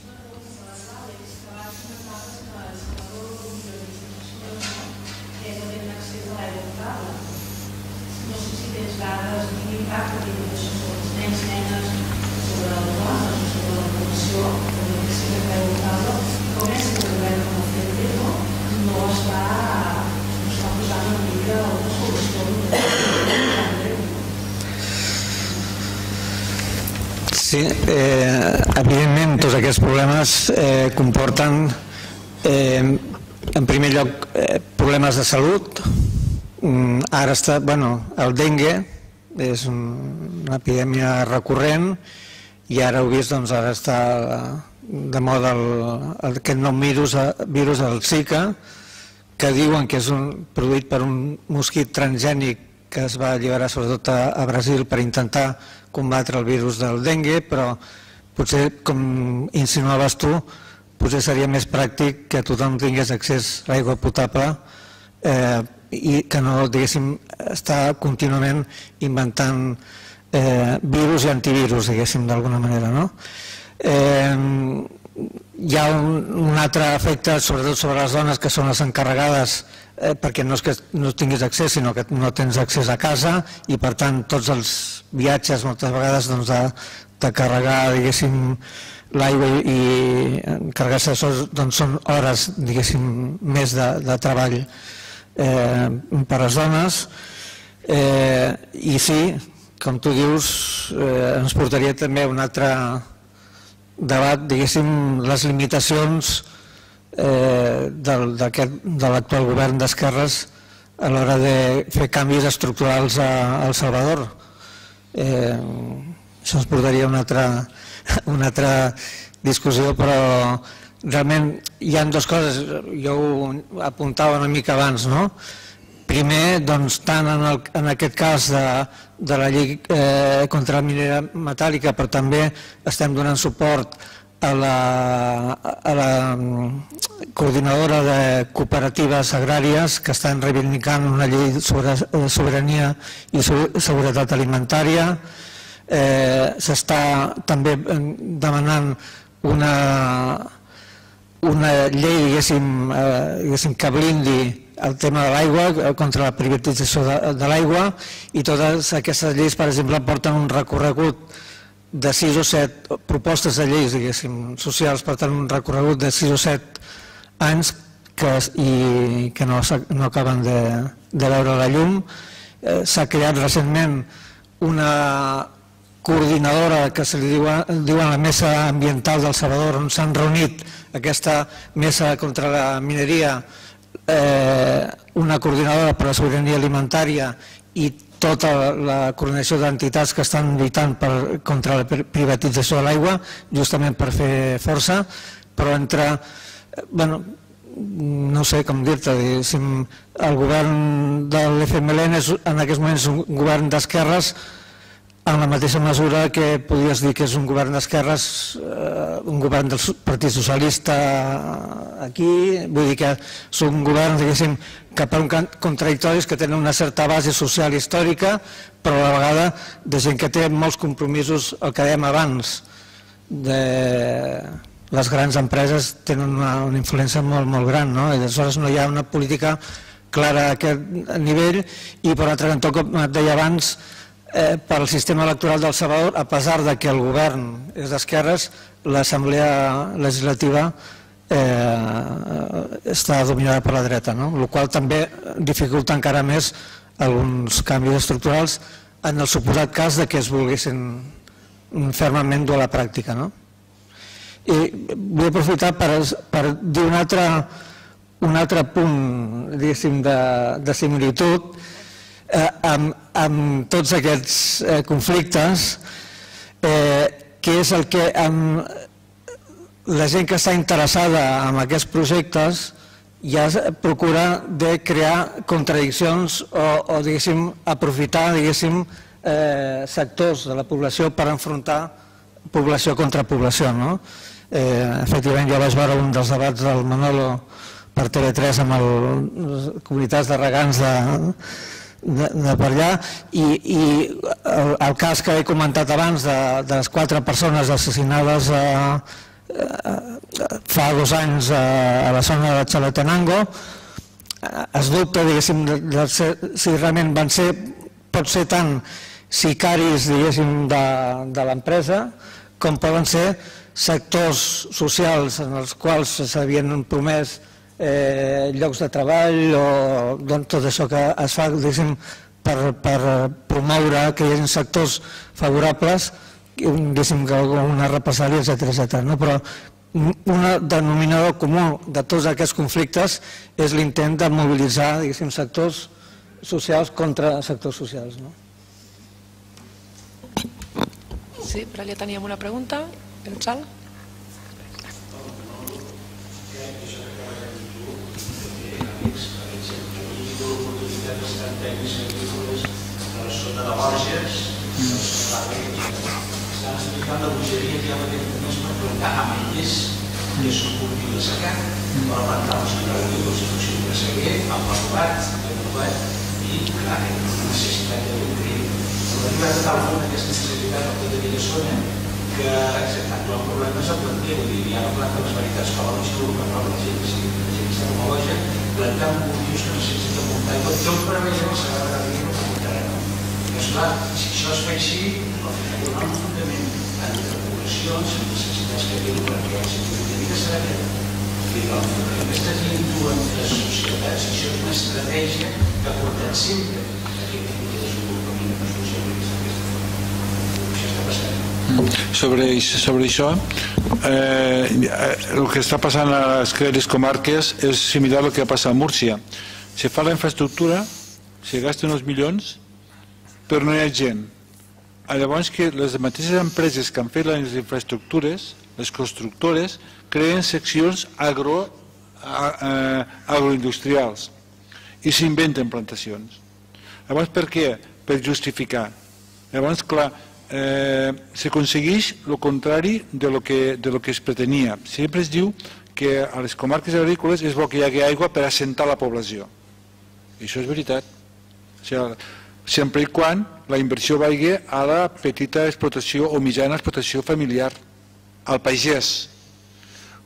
Sí, eh, evidentment tots aquests problemes eh, comporten eh, en primer lloc eh, problemes de salut. Mm, ara està, bueno, el dengue és un, una epidèmia recurrent i ara heu vist, doncs ara està de moda el, el, aquest nou virus, virus el Zika, que diuen que és un, produït per un mosquit transgènic que es va alliberar sobretot a, a Brasil per intentar combatre el virus del dengue, però potser, com insinuaves tu, potser seria més pràctic que tothom tingués accés a l'aigua potable eh, i que no, diguéssim, estar contínuament inventant eh, virus i antivirus, diguéssim, d'alguna manera, no? Eh, hi ha un, un altre efecte, sobretot sobre les dones, que són les encarregades, eh, perquè no és que no tinguis accés, sinó que no tens accés a casa i, per tant, tots els viatges, moltes vegades, doncs, de, de carregar, diguéssim, l'aigua i, i encarregar-se d'això, doncs, són hores, diguéssim, més de, de treball eh, per a les dones. Eh, I sí, com tu dius, eh, ens portaria també un altre debat, diguéssim, les limitacions eh, del, de l'actual govern d'esquerres a l'hora de fer canvis estructurals a, a El Salvador. Eh, això ens portaria a una altra, una altra discussió, però realment hi ha dues coses, jo ho apuntava una mica abans, no? Primer, doncs, tant en, el, en aquest cas de, de la llei eh, contra la minera metàl·lica, però també estem donant suport a la, a la coordinadora de cooperatives agràries que estan reivindicant una llei sobre sobirania i seguretat alimentària. Eh, s'està també demanant una, una llei, diguéssim, eh, diguéssim, que blindi el tema de l'aigua, contra la privatització de l'aigua, i totes aquestes lleis, per exemple, porten un recorregut de sis o set propostes de lleis, diguéssim, socials, porten un recorregut de sis o set anys i que no acaben de veure la llum. S'ha creat recentment una coordinadora que se li diuen la Mesa Ambiental del Salvador, on s'han reunit aquesta mesa contra la mineria, una coordinadora per la sobirania alimentària i tota la coordinació d'entitats que estan lluitant contra la privatització de l'aigua, justament per fer força, però entre, bueno, no sé com dir-te, el govern de l'F M L N en aquests moments és un govern d'esquerres, en la mateixa mesura que podries dir que és un govern d'esquerres, un govern del Partit Socialista aquí, vull dir que són governs, diguéssim, que per un contradictoris, que tenen una certa base social històrica, però a la vegada de gent que té molts compromisos, el que dèiem abans, les grans empreses tenen una influència molt, molt gran, no? I aleshores no hi ha una política clara a aquest nivell i, per altre cantó, com et deia abans, pel sistema electoral del Salvador, a pesar que el govern és d'esquerres, l'assemblea legislativa està dominada per la dreta, el qual també dificulta encara més alguns canvis estructurals en el suposat cas que es volguessin fermament dur a la pràctica. I vull aprofitar per dir un altre punt de similitud amb tots aquests conflictes, que és el que la gent que està interessada en aquests projectes ja procura de crear contradiccions o aprofitar sectors de la població per enfrontar població contra població. Efectivament, jo vaig veure un dels debats del Manolo per T V tres amb les comunitats de regants de per allà, i el cas que he comentat abans de les quatre persones assassinades fa dos anys a la zona de Chalatenango, es dubta si realment van ser, pot ser tant sicaris de l'empresa com poden ser sectors socials en els quals s'havien promès llocs de treball o tot això que es fa per promoure que hi hagi sectors favorables, una repressàlia, etcètera. Però un denominador comú de tots aquests conflictes és l'intent de mobilitzar sectors socials contra sectors socials. Sí, per allà teníem una pregunta. El Sal? a la zona de Borges, estan explicant la bogeria que hi ha en aquest comunisme, plantar ametllers, que és un cultiu de secà, per plantar els cultius de situació de seguer, amb l'enovat, l'enovat, i clar, hi ha una necessitat de nutrir. Però hi ha de tal forma aquesta necessitat a tota aquella zona que actual el problema és el planter, vull dir, ja no planta les varietats que l'home diu que no la gent que està com a boja, plantar un cultius que necessita muntar aigua, jo em preveixen el Sagrada Garriga no muntarà, no? I esclar, si això es fa així, al final hi haurà un enfrontament entre poblacions, amb necessitats que tenen per crear el sentit de vida serà aquest. I l'enfrontament que està dient tu amb les societats, això és una estratègia que ha portat sempre aquest tipus de desenvolupament de responsabilitats d'aquesta forma. Això està passant. Sobre, sobre això, eh, el que està passant a les comarques és similar al que passa a Múrcia. Se fa la infraestructura, se gasten uns milions, però no hi ha gent. Llavors que les mateixes empreses que han fet les infraestructures, les constructores, creen seccions agro, eh, agroindustrials i s'inventen plantacions. Llavors per què? Per justificar. Llavors, clar, Eh, s'aconsegueix el contrari de lo que, de lo que es pretenia. Sempre es diu que a les comarques agrícoles és bo que hi hagi aigua per assentar la població. I això és veritat. O sigui, sempre i quan la inversió vagi a la petita explotació o mitjana explotació familiar, al pagès.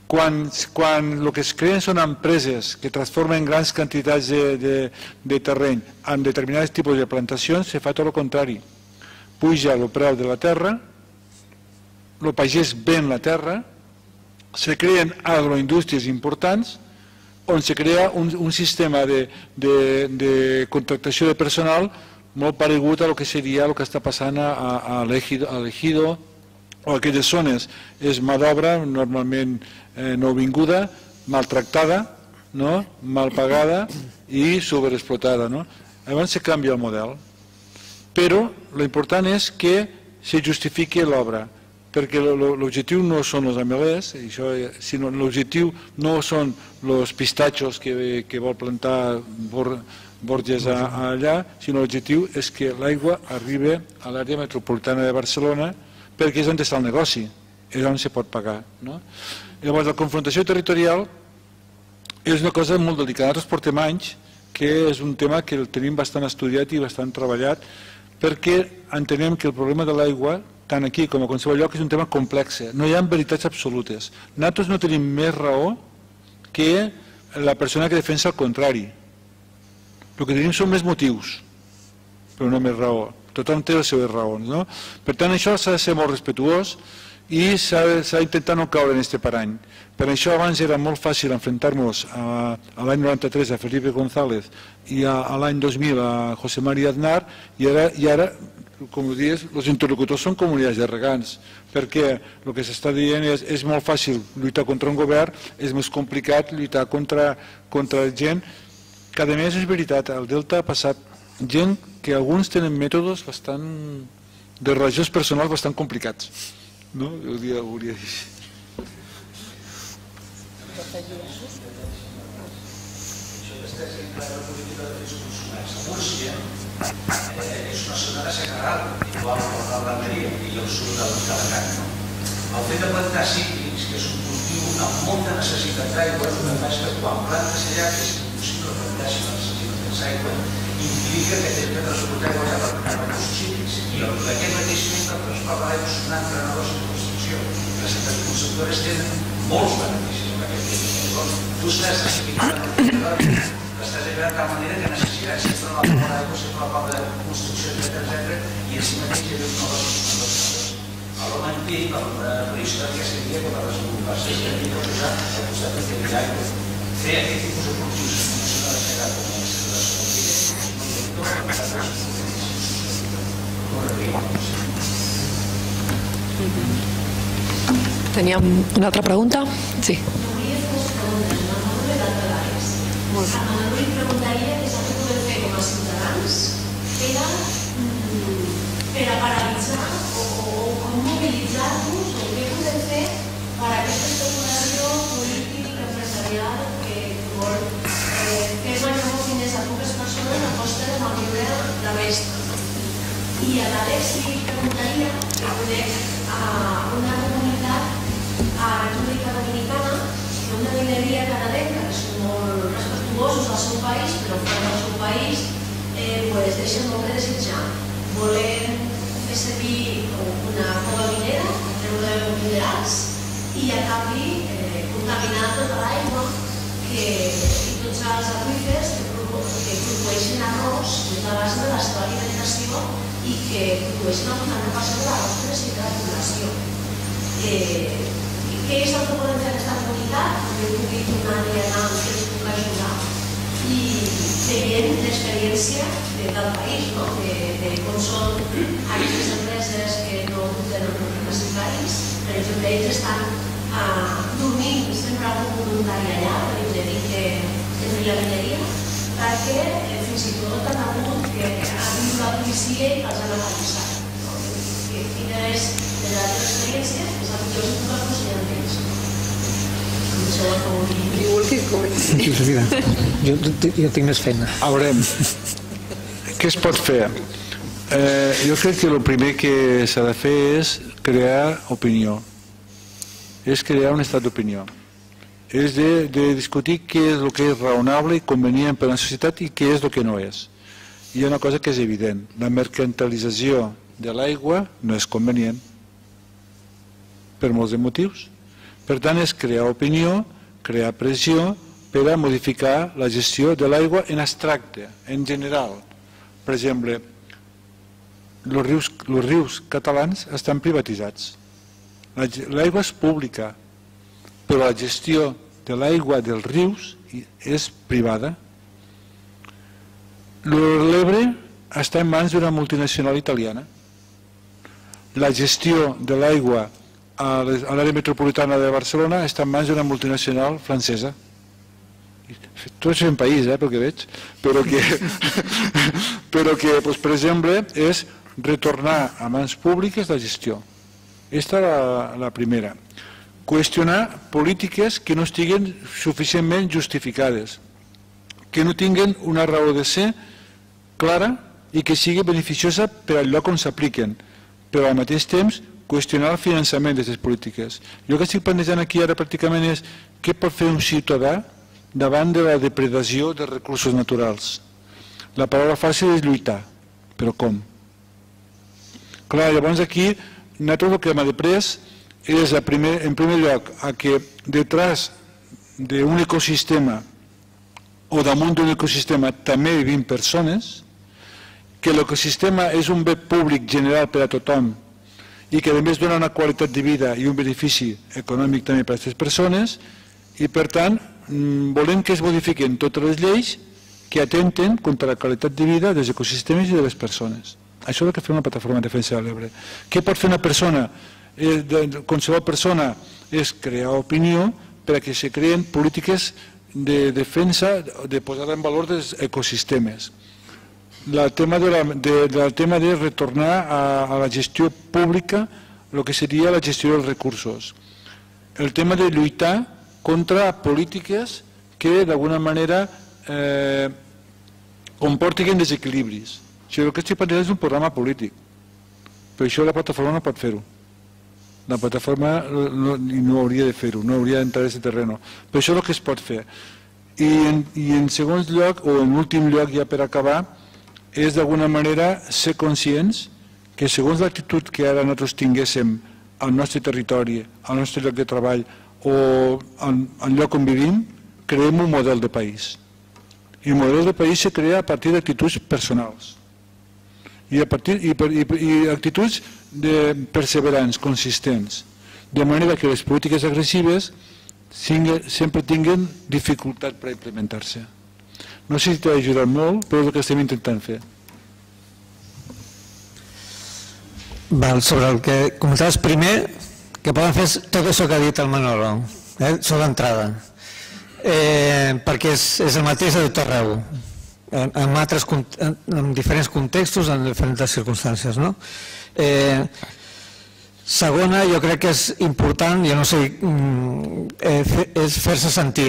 Quan, quan el que es creen són empreses que transformen grans quantitats de, de, de terreny en determinats tipus de plantacions, se fa tot el contrari. Puja el preu de la terra, el pagès ven la terra, se creen agroindústries importants on se crea un, un sistema de, de, de contractació de personal molt paregut a el que seria el que està passant a, a l'Ejido o a aquelles zones. És mà d'obra normalment eh, no vinguda, maltractada, no? Mal pagada i sobreexplotada. No? Llavors se canvia el model. Però l'important és que se justifiqui l'obra, perquè l'objectiu no són els amelers, sinó l'objectiu no són els pistatxos que, que vol plantar Borges allà, sinó l'objectiu és que l'aigua arribi a l'àrea metropolitana de Barcelona, perquè és on està el negoci, és on se pot pagar. No? Llavors, la confrontació territorial és una cosa molt delicada. Nosaltres portem anys, que és un tema que el tenim bastant estudiat i bastant treballat, perquè entenem que el problema de l'aigua, tant aquí com a qualsevol lloc, és un tema complex. No hi ha veritats absolutes. Nosaltres no tenim més raó que la persona que defensa el contrari. El que tenim són més motius, però no més raó. Tothom té les seves raons. No? Per tant, això s'ha de ser molt respetuós i s'ha d'intentar no caure en aquest parany. Per això abans era molt fàcil enfrontar-nos a, a l'any noranta-tres a Felipe González i a, a l'any dos mil a José María Aznar, i ara, i ara com dius, els interlocutors són comunitats de regants, perquè el que s'està dient és és molt fàcil lluitar contra un govern, és més complicat lluitar contra, contra gent que, a més, és veritat, al Delta ha passat gent que alguns tenen mètodes bastant de relacions personals bastant complicats. No? Ho hauria de dir. Múrcia és una zona de secaral, igual que l'Almeria i el sud d'Alacant. El fet de plantar cítrics, que és un cultiu amb molta necessitat d'aigua, el que fa és que quan plantes allà, que és impossible plantar si no necessites d'aigua, implica que tens de transportar aigua cap a els cítrics. I aquest mateix fet el transport de l'aigua és un altre negoci de construcció. Les empreses constructores tenen molts beneficis en aquest temps. Tu estàs classificant el territori, l'estàs generant de tal manera que necessitats sempre la part d'aigua, sempre la part de construcció, etcètera, i en si mateix hi ha uns negocis. A l'home antic, la prehistòria seria que per desenvolupar-se s'hauria de posar al costat de tenir aigua. Fer aquest tipus de cultius en una zona de secar com Teníem una altra pregunta? Sí. Volia fer dues preguntes. La memòria d'altalares. Molt bé. La memòria preguntaria què s'ha de poder fer com a ciutadans per a paralitzar o com mobilitzar-nos o què podem fer per a aquesta especulació política empresarial que vol fer guanyar molts diners a poques persones a costa de malviure la resta. I a l'Àlex li preguntaria que conec una comunitat a la República Dominicana, una mineria canadenca, que són molt respectuosos al seu país, però fora del seu país deixen molt de desitjar. Volen fer servir una cova minera, treure minerals, i a canvi contaminar tota l'aigua i tots els aqüífers que produeixen arròs des de la base de la seva alimentació i que produeixen el vuitanta per cent de la nostra necessitat de població. Què és el que podem fer aquesta comunitat? També pugui tornar-hi a anar, que ens pugui ajudar. I veient l'experiència del país, de com són aquestes empreses que no tenen necessaris, per exemple, ells estan dormint sempre algun voluntari allà, per impedir que entri la mineria, perquè fins i tot han hagut que ha vingut la policia i els han analitzat. Quina és de les altres experiències, és el que jo us puc aconsellar amb ells. Jo tinc més feina. A veure, què es pot fer? Jo crec que el primer que s'ha de fer és crear opinió. És crear un estat d'opinió. És de discutir què és el que és raonable i convenient per a la societat i què és el que no és. Hi ha una cosa que és evident. La mercantilització de l'aigua no és convenient per molts de motius. Per tant, és crear opinió, crear pressió per a modificar la gestió de l'aigua en abstracte, en general. Per exemple, els rius, els rius catalans estan privatitzats. L'aigua és pública, però la gestió de l'aigua dels rius és privada. L'Ebre està en mans d'una multinacional italiana. La gestió de l'aigua a l'àrea metropolitana de Barcelona està en mans d'una multinacional francesa. Tots són país, pel que veig, però que, però que per exemple, és retornar a mans públiques la gestió. Aquesta és la primera. Qüestionar polítiques que no estiguen suficientment justificades, que no tinguin una raó de ser clara i que sigui beneficiosa per al lloc on s'apliquen, però al mateix temps qüestionar el finançament d'aquestes polítiques. Jo que estic plantejant aquí ara pràcticament és què pot fer un ciutadà davant de la depredació dels recursos naturals. La paraula fàcil és lluitar, però com? Clar, llavors aquí nosaltres el que hem après és en primer lloc que detrás d'un ecosistema o damunt d'un ecosistema també vivim persones, que l'ecosistema és un bé públic general per a tothom i que a més dona una qualitat de vida i un benefici econòmic també per a aquestes persones i per tant volem que es modifiquen totes les lleis que atenten contra la qualitat de vida dels ecosistemes i de les persones. Això és el que fa una plataforma de defensa de l'Ebre. Què pot fer una persona? Qualsevol persona és crear opinió per a que se creen polítiques de defensa, de posar en valor dels ecosistemes. El tema de retornar a la gestió pública el que seria la gestió dels recursos. El tema de lluitar contra polítiques que d'alguna manera comportin desequilibris. El que estic plantejant és un programa polític, però això la plataforma no pot fer-ho. La plataforma no hauria de fer-ho, no hauria d'entrar en aquest terreny. Però això és el que es pot fer. I en segon lloc, o en últim lloc ja per acabar, és d'alguna manera ser conscients que segons l'actitud que ara nosaltres tinguéssim al nostre territori, al nostre lloc de treball o al lloc on vivim, creem un model de país. I el model de país se crea a partir d'actituds personals i actituds perseverants, consistents, de manera que les polítiques agressives sempre tinguin dificultat per implementar-se. No sé si t'ha ajudat molt, però és el que estem intentant fer. Sobre el que comentaves primer, que poden fer tot això que ha dit el Manolo, sobre l'entrada, perquè és el mateix a tot arreu, en diferents contextos, en diferents circumstàncies. Segona, jo crec que és important, jo no sé, és fer-se sentir.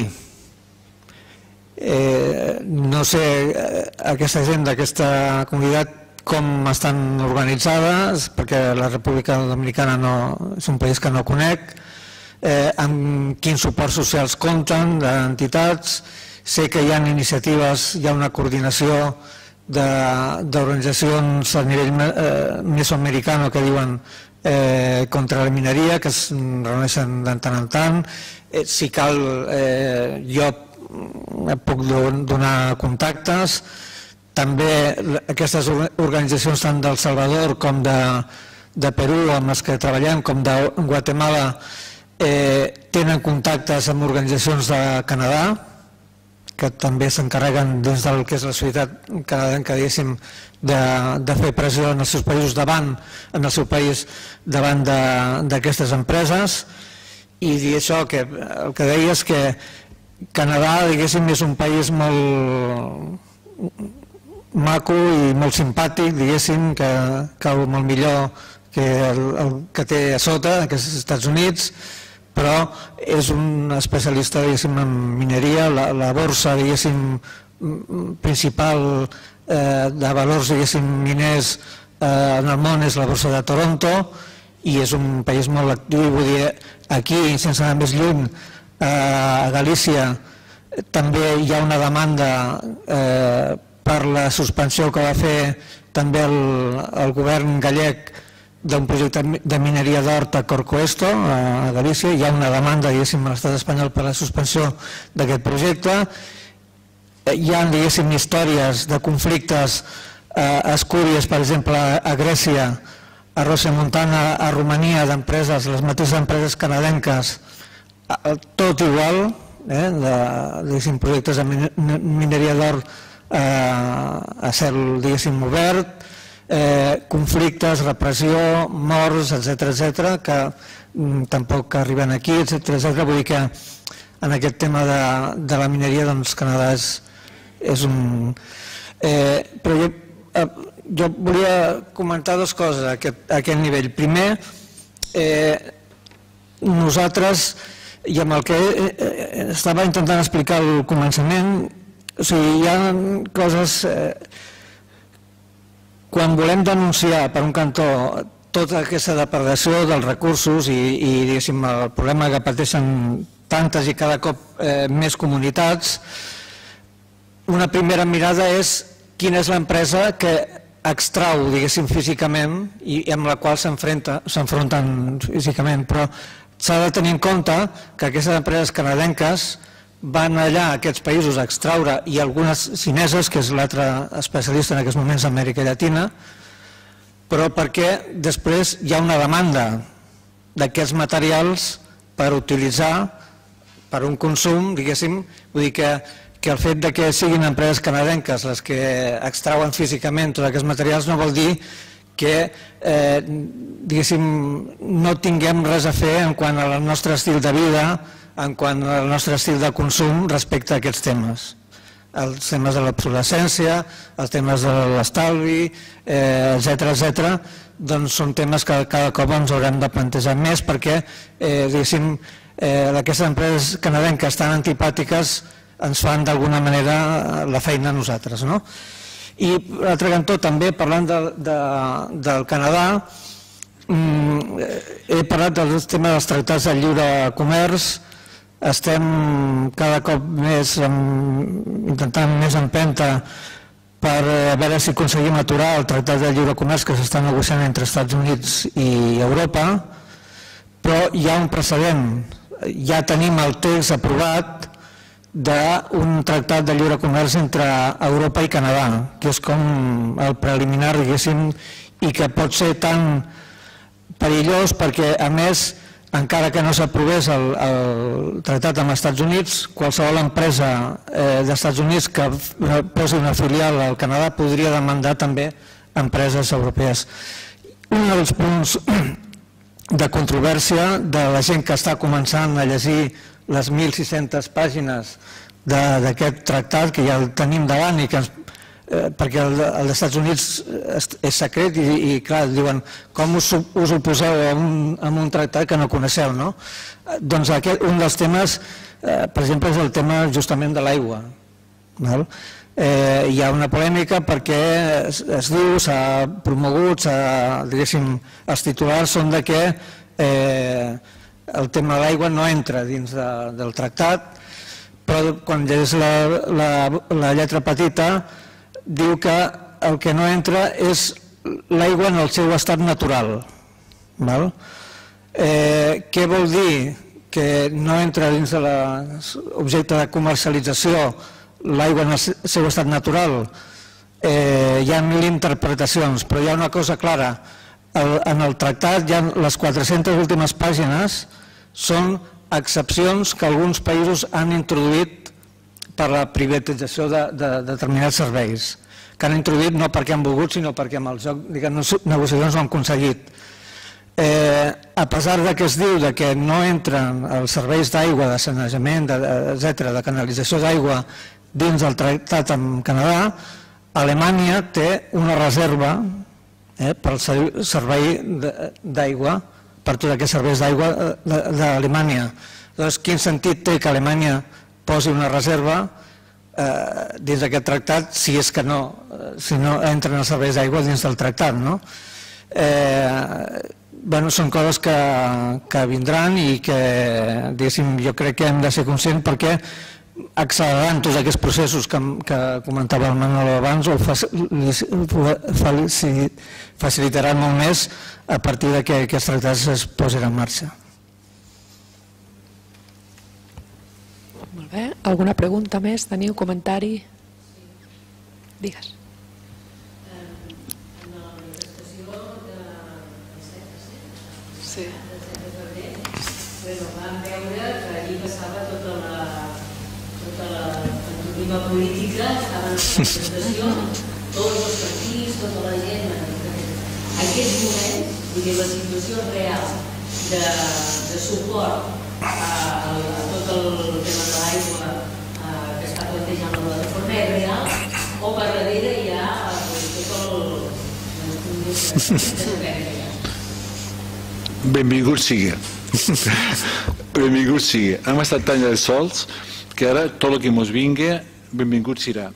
No sé aquesta gent d'aquesta comunitat com estan organitzades, perquè la República Dominicana és un país que no conec, amb quins suports socials compten, d'entitats. Sé que hi ha iniciatives, hi ha una coordinació d'organitzacions a nivell mesoamericano que diuen contra la mineria, que es reuneixen de tant en tant. Si cal, jo puc donar contactes. També aquestes organitzacions tant d'El Salvador com de Perú, amb les que treballem, com de Guatemala, tenen contactes amb organitzacions de Canadà, que també s'encarreguen dins del que és la societat canadenca, diguéssim, de fer pressió en els seus països davant, en el seu país, davant d'aquestes empreses. I dir això, que el que deia és que Canadà, diguéssim, és un país molt maco i molt simpàtic, diguéssim, que molt millor que el que té a sota, que és els Estats Units, però és un especialista, diguéssim, en mineria. La borsa, diguéssim, principal de valors, diguéssim, miners en el món és la borsa de Toronto i és un país molt actiu. Vull dir, aquí, sense anar més lluny, a Galícia també hi ha una demanda per la suspensió que va fer també el govern gallec d'un projecte de mineria d'or a Corcoesto, a Galícia. Hi ha una demanda, diguéssim, a l'estat espanyol per la suspensió d'aquest projecte. Hi ha, diguéssim, històries de conflictes espúries, per exemple, a Grècia, a Rossa Montana, a Romania, d'empreses, les mateixes empreses canadenques, tot igual, diguéssim, projectes de mineria d'or a cel, diguéssim, obert, conflictes, repressió, morts, etcètera, etcètera, que tampoc arriben aquí, etcètera, etcètera. Vull dir que en aquest tema de la mineria, doncs, Canadà és un... Però jo Jo volia comentar dues coses a aquest nivell. Primer, nosaltres, i amb el que estava intentant explicar al començament, o sigui, hi ha coses... Quan volem denunciar, per un cantó, tota aquesta depredació dels recursos i, diguéssim, el problema que pateixen tantes i cada cop més comunitats, una primera mirada és quina és l'empresa que extrau, diguéssim, físicament i amb la qual s'enfronten físicament, però s'ha de tenir en compte que aquestes empreses canadenques van allà a aquests països a extraure, i algunes xineses, que és l'altre especialista en aquests moments a Amèrica Llatina, però perquè després hi ha una demanda d'aquests materials per utilitzar per un consum, diguéssim, vull dir que que el fet que siguin empreses canadenques les que extrauen físicament tots aquests materials no vol dir que no tinguem res a fer en quant al nostre estil de vida, en quant al nostre estil de consum respecte a aquests temes. Els temes de l'obsolescència, els temes de l'estalvi, etcètera, etcètera, doncs són temes que cada cop ens haurem de plantejar més perquè, diguéssim, aquestes empreses canadenques tan antipàtiques ens fan d'alguna manera la feina a nosaltres. I l'altre cantó, també parlant del Canadà, he parlat del tema dels tractats de lliure comerç. Estem cada cop més intentant més empenta per veure si aconseguim aturar el tractat de lliure comerç que s'està negociant entre Estats Units i Europa, però hi ha un precedent. Ja tenim el text aprovat d'un tractat de lliure comerç entre Europa i Canadà, que és com el preliminar, diguéssim, i que pot ser tan perillós perquè, a més, encara que no s'aprovés el tractat amb els Estats Units, qualsevol empresa dels Estats Units que posi una filial al Canadà podria demandar també empreses europees. Un dels punts de controvèrsia de la gent que està començant a llegir les mil sis-centes pàgines d'aquest tractat, que ja el tenim davant, perquè el dels Estats Units és secret i, clar, diuen com us oposeu a un tractat que no coneixeu, no? Doncs un dels temes, per exemple, és el tema justament de l'aigua. Hi ha una polèmica perquè es diu, s'ha promogut, diguéssim, els titulars són de que el tema de l'aigua no entra dins del tractat, però quan llegeix la lletra petita diu que el que no entra és l'aigua en el seu estat natural. Què vol dir que no entra dins de l'objecte de comercialització l'aigua en el seu estat natural? Hi ha mil interpretacions, però hi ha una cosa clara. En el tractat, ja les quatre-centes últimes pàgines són excepcions que alguns països han introduït per la privatització de determinats serveis, que han introduït no perquè han volgut, sinó perquè amb el joc de negociacions ho han aconseguit. A pesar que es diu que no entren els serveis d'aigua, de sanejament, etcètera, de canalització d'aigua dins del tractat amb Canadà, Alemanya té una reserva pel servei d'aigua, per tots aquests serveis d'aigua d'Alemanya. Doncs quin sentit té que Alemanya posi una reserva dins d'aquest tractat si és que no entren els serveis d'aigua dins del tractat, no? Són coses que vindran i que, diguéssim, jo crec que hem de ser conscients perquè accelerant tots aquests processos que comentava el Manolo abans, o facilitaran molt més a partir que aquests tractats es posin en marxa. Molt bé. Alguna pregunta més? Teniu comentari? Digues. En la manifestació del set de febrer vam veure que allí passava tota la pantomima política, estava en la manifestació, tots els partits, tota la gent. En aquests moments, la situació real de suport a tot el tema de l'aigua que està plantejant la plataforma és real, o per darrere hi ha tot el... Benvingut sigui. Benvingut sigui. Hem estat tan sols que ara tot el que ens vingui, benvingut serà.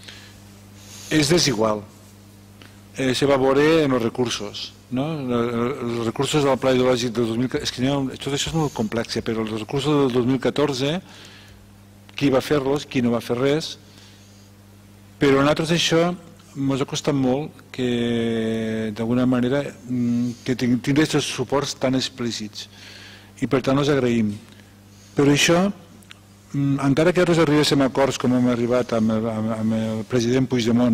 És desigual. Se va veure en els recursos. Els recursos del Pla Hidrològic del dos mil catorze, tot això és molt complex, però els recursos del dos mil catorze, qui va fer-los, qui no va fer res, però a nosaltres això ens ha costat molt que d'alguna manera que tindrà aquests suports tan explícits i per tant els agraïm. Però això, encara que nosaltres arribéssim a acords com hem arribat amb el president Puigdemont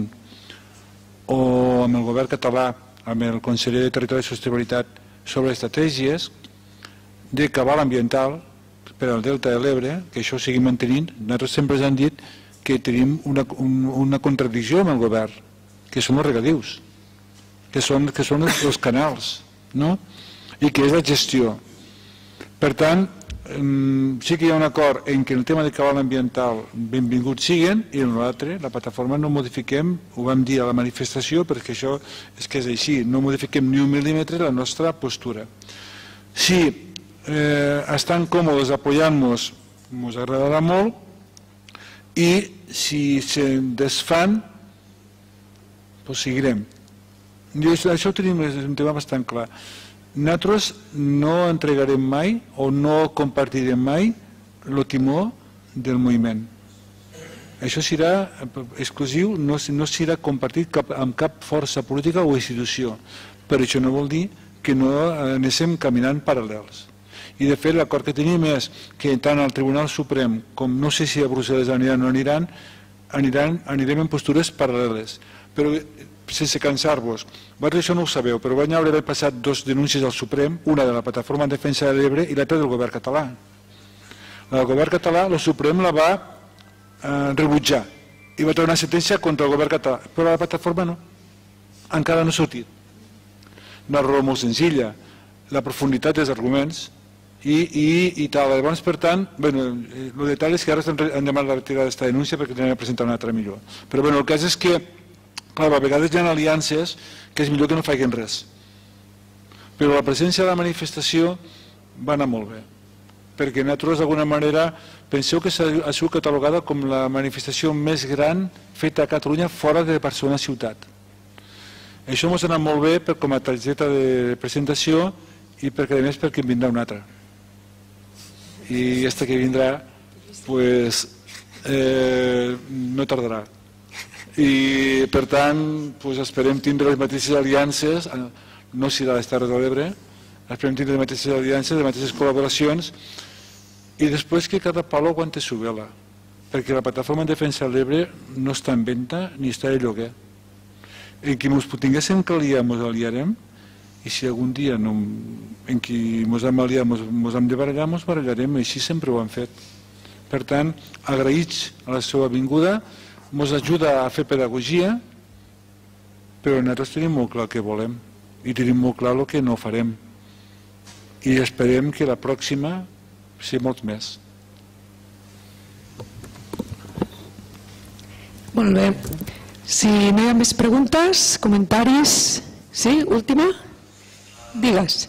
o amb el govern català, amb el conseller de Territori i Sostenibilitat sobre estratègies de cabal ambiental per al Delta de l'Ebre, que això ho seguim mantenint, nosaltres sempre ens han dit que tenim una contradicció amb el govern, que són els regadius, que són els canals, i que és la gestió. Per tant, sí que hi ha un acord en què el tema de cabal ambiental benvinguts siguen, i en l'altre, la plataforma no modifiquem, ho vam dir a la manifestació, perquè això és que és així, no modifiquem ni un mil·límetre la nostra postura. Si estan còmodes apoyant-nos, ens agradarà molt, i si se'n desfan, doncs seguirem. Això ho tenim, és un tema bastant clar. Nosaltres no entregarem mai o no compartirem mai el timó del moviment. Això serà exclusiu, no serà compartit amb cap força política o institució. Però això no vol dir que no anéssim caminant paral·lels. I de fet l'acord que tenim és que tant al Tribunal Suprem com no sé si a Brussel·les aniran o no aniran, anirem en postures paral·leles. Però sense cansar-vos, vosaltres això no ho sabeu, però van haver passat dues denúncies al Suprem, una de la Plataforma en Defensa de l'Ebre i l'altra del govern català. La del govern català, el Suprem la va rebutjar i va treure una sentència contra el govern català, però la plataforma no, encara no ha sortit. Una raó molt senzilla, la profunditat dels arguments i tal. Llavors, per tant, el detall és que ara han demanat la retirada d'aquesta denúncia perquè tenen de presentar una altra millor. Però el cas és que clar, a vegades hi ha aliances que és millor que no facin res. Però la presència de la manifestació va anar molt bé, perquè nosaltres d'alguna manera penseu que ha sigut catalogada com la manifestació més gran feta a Catalunya fora de Barcelona ciutat. Això ens ha anat molt bé com a targeta de presentació i perquè a més perquè en vindrà una altra. I aquesta que vindrà pues no tardarà. I per tant esperem tindre les mateixes aliances, no serà a les Terres de l'Ebre, esperem tindre les mateixes aliances, les mateixes col·laboracions i després que cada palo aguante su vela, perquè la Plataforma en Defensa de l'Ebre no està en venda ni està de lloguer. En qui ens tinguéssim que aliar, ens aliarem, i si algun dia en qui ens hem aliat, ens hem de barallar, ens barallarem, i així sempre ho hem fet. Per tant, agraïts a la seva vinguda, ens ajuda a fer pedagogia, però nosaltres tenim molt clar el que volem i tenim molt clar el que no farem. I esperem que la pròxima sigui molt més. Molt bé. Si no hi ha més preguntes, comentaris... Sí, última? Digues.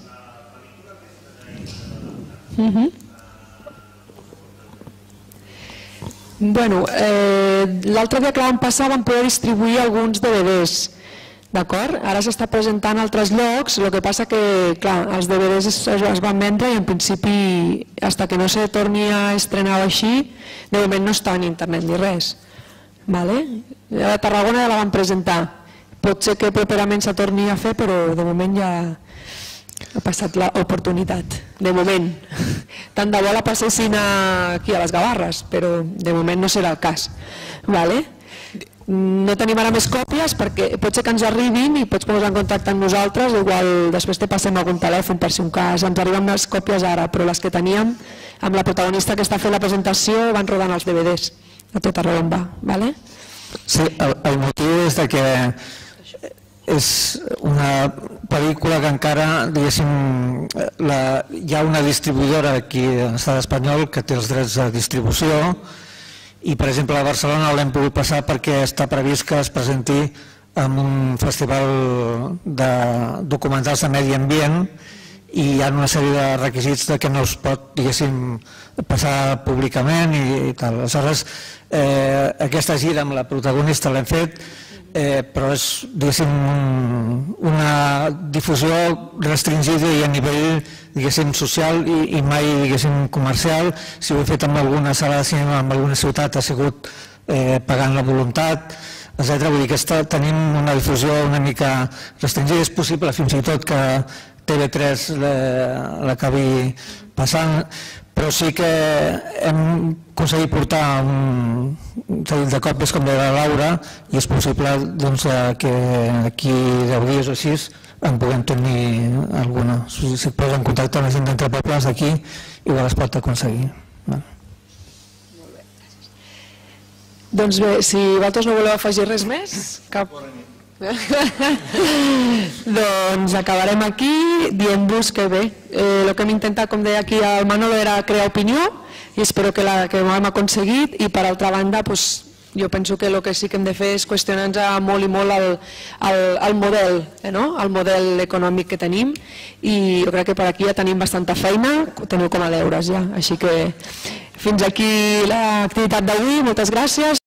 Bueno, l'altre dia que vam passar vam poder distribuir alguns D V Ds D'acord? Ara s'està presentant a altres llocs, el que passa que, clar, els D V Ds es, es van vendre i en principi, fins que no se torni a estrenar així, de moment no està en internet ni res. Vale? A Tarragona ja la van presentar. Pot ser que properament se torni a fer, però de moment ja ha passat l'oportunitat. De moment. Tant de bo la passessin aquí a les Gavarres, però de moment no serà el cas. Vale? No tenim ara més còpies perquè pot ser que ens arribin i pots posar en contacte amb nosaltres, igual després te passem algun telèfon per si un cas, ens arriben més còpies ara, però les que teníem amb la protagonista que està fent la presentació van rodant els D V Ds a tot arreu on va. Vale? Sí, el, el motiu és de que és una pel·lícula que encara, diguéssim, la, hi ha una distribuïdora aquí a l'estat espanyol que té els drets de distribució i, per exemple, a Barcelona l'hem pogut passar perquè està previst que es presenti en un festival de documentals de medi ambient i hi ha una sèrie de requisits de que no es pot, diguéssim, passar públicament i, i tal. Aleshores, eh, aquesta gira amb la protagonista l'hem fet, eh, però és, diguéssim, una difusió restringida i a nivell, diguéssim, social i, i mai, diguéssim, comercial. Si ho he fet amb alguna sala de cinema, en alguna ciutat, ha sigut eh, pagant la voluntat, etcètera. Vull dir que està, tenim una difusió una mica restringida. És possible fins i tot que T V tres l'acabi passant, però sí que hem aconseguit portar un seguit de còpies, com deia la Laura, i és possible doncs, que aquí deu dies o així en puguem tenir alguna. Si es posa en contacte amb la gent d'Entre Pobles d'aquí, igual es pot aconseguir. Doncs bé, si vosaltres no voleu afegir res més, cap... doncs acabarem aquí dient-vos que bé, eh, el que hem intentat, com deia aquí el Manolo, era crear opinió i espero que, la, que ho hem aconseguit i per altra banda pues, jo penso que el que sí que hem de fer és qüestionar-nos molt i molt el, el, el model, eh, no? El model econòmic que tenim i jo crec que per aquí ja tenim bastanta feina, teniu com a deures ja, així que fins aquí l'activitat d'avui, moltes gràcies.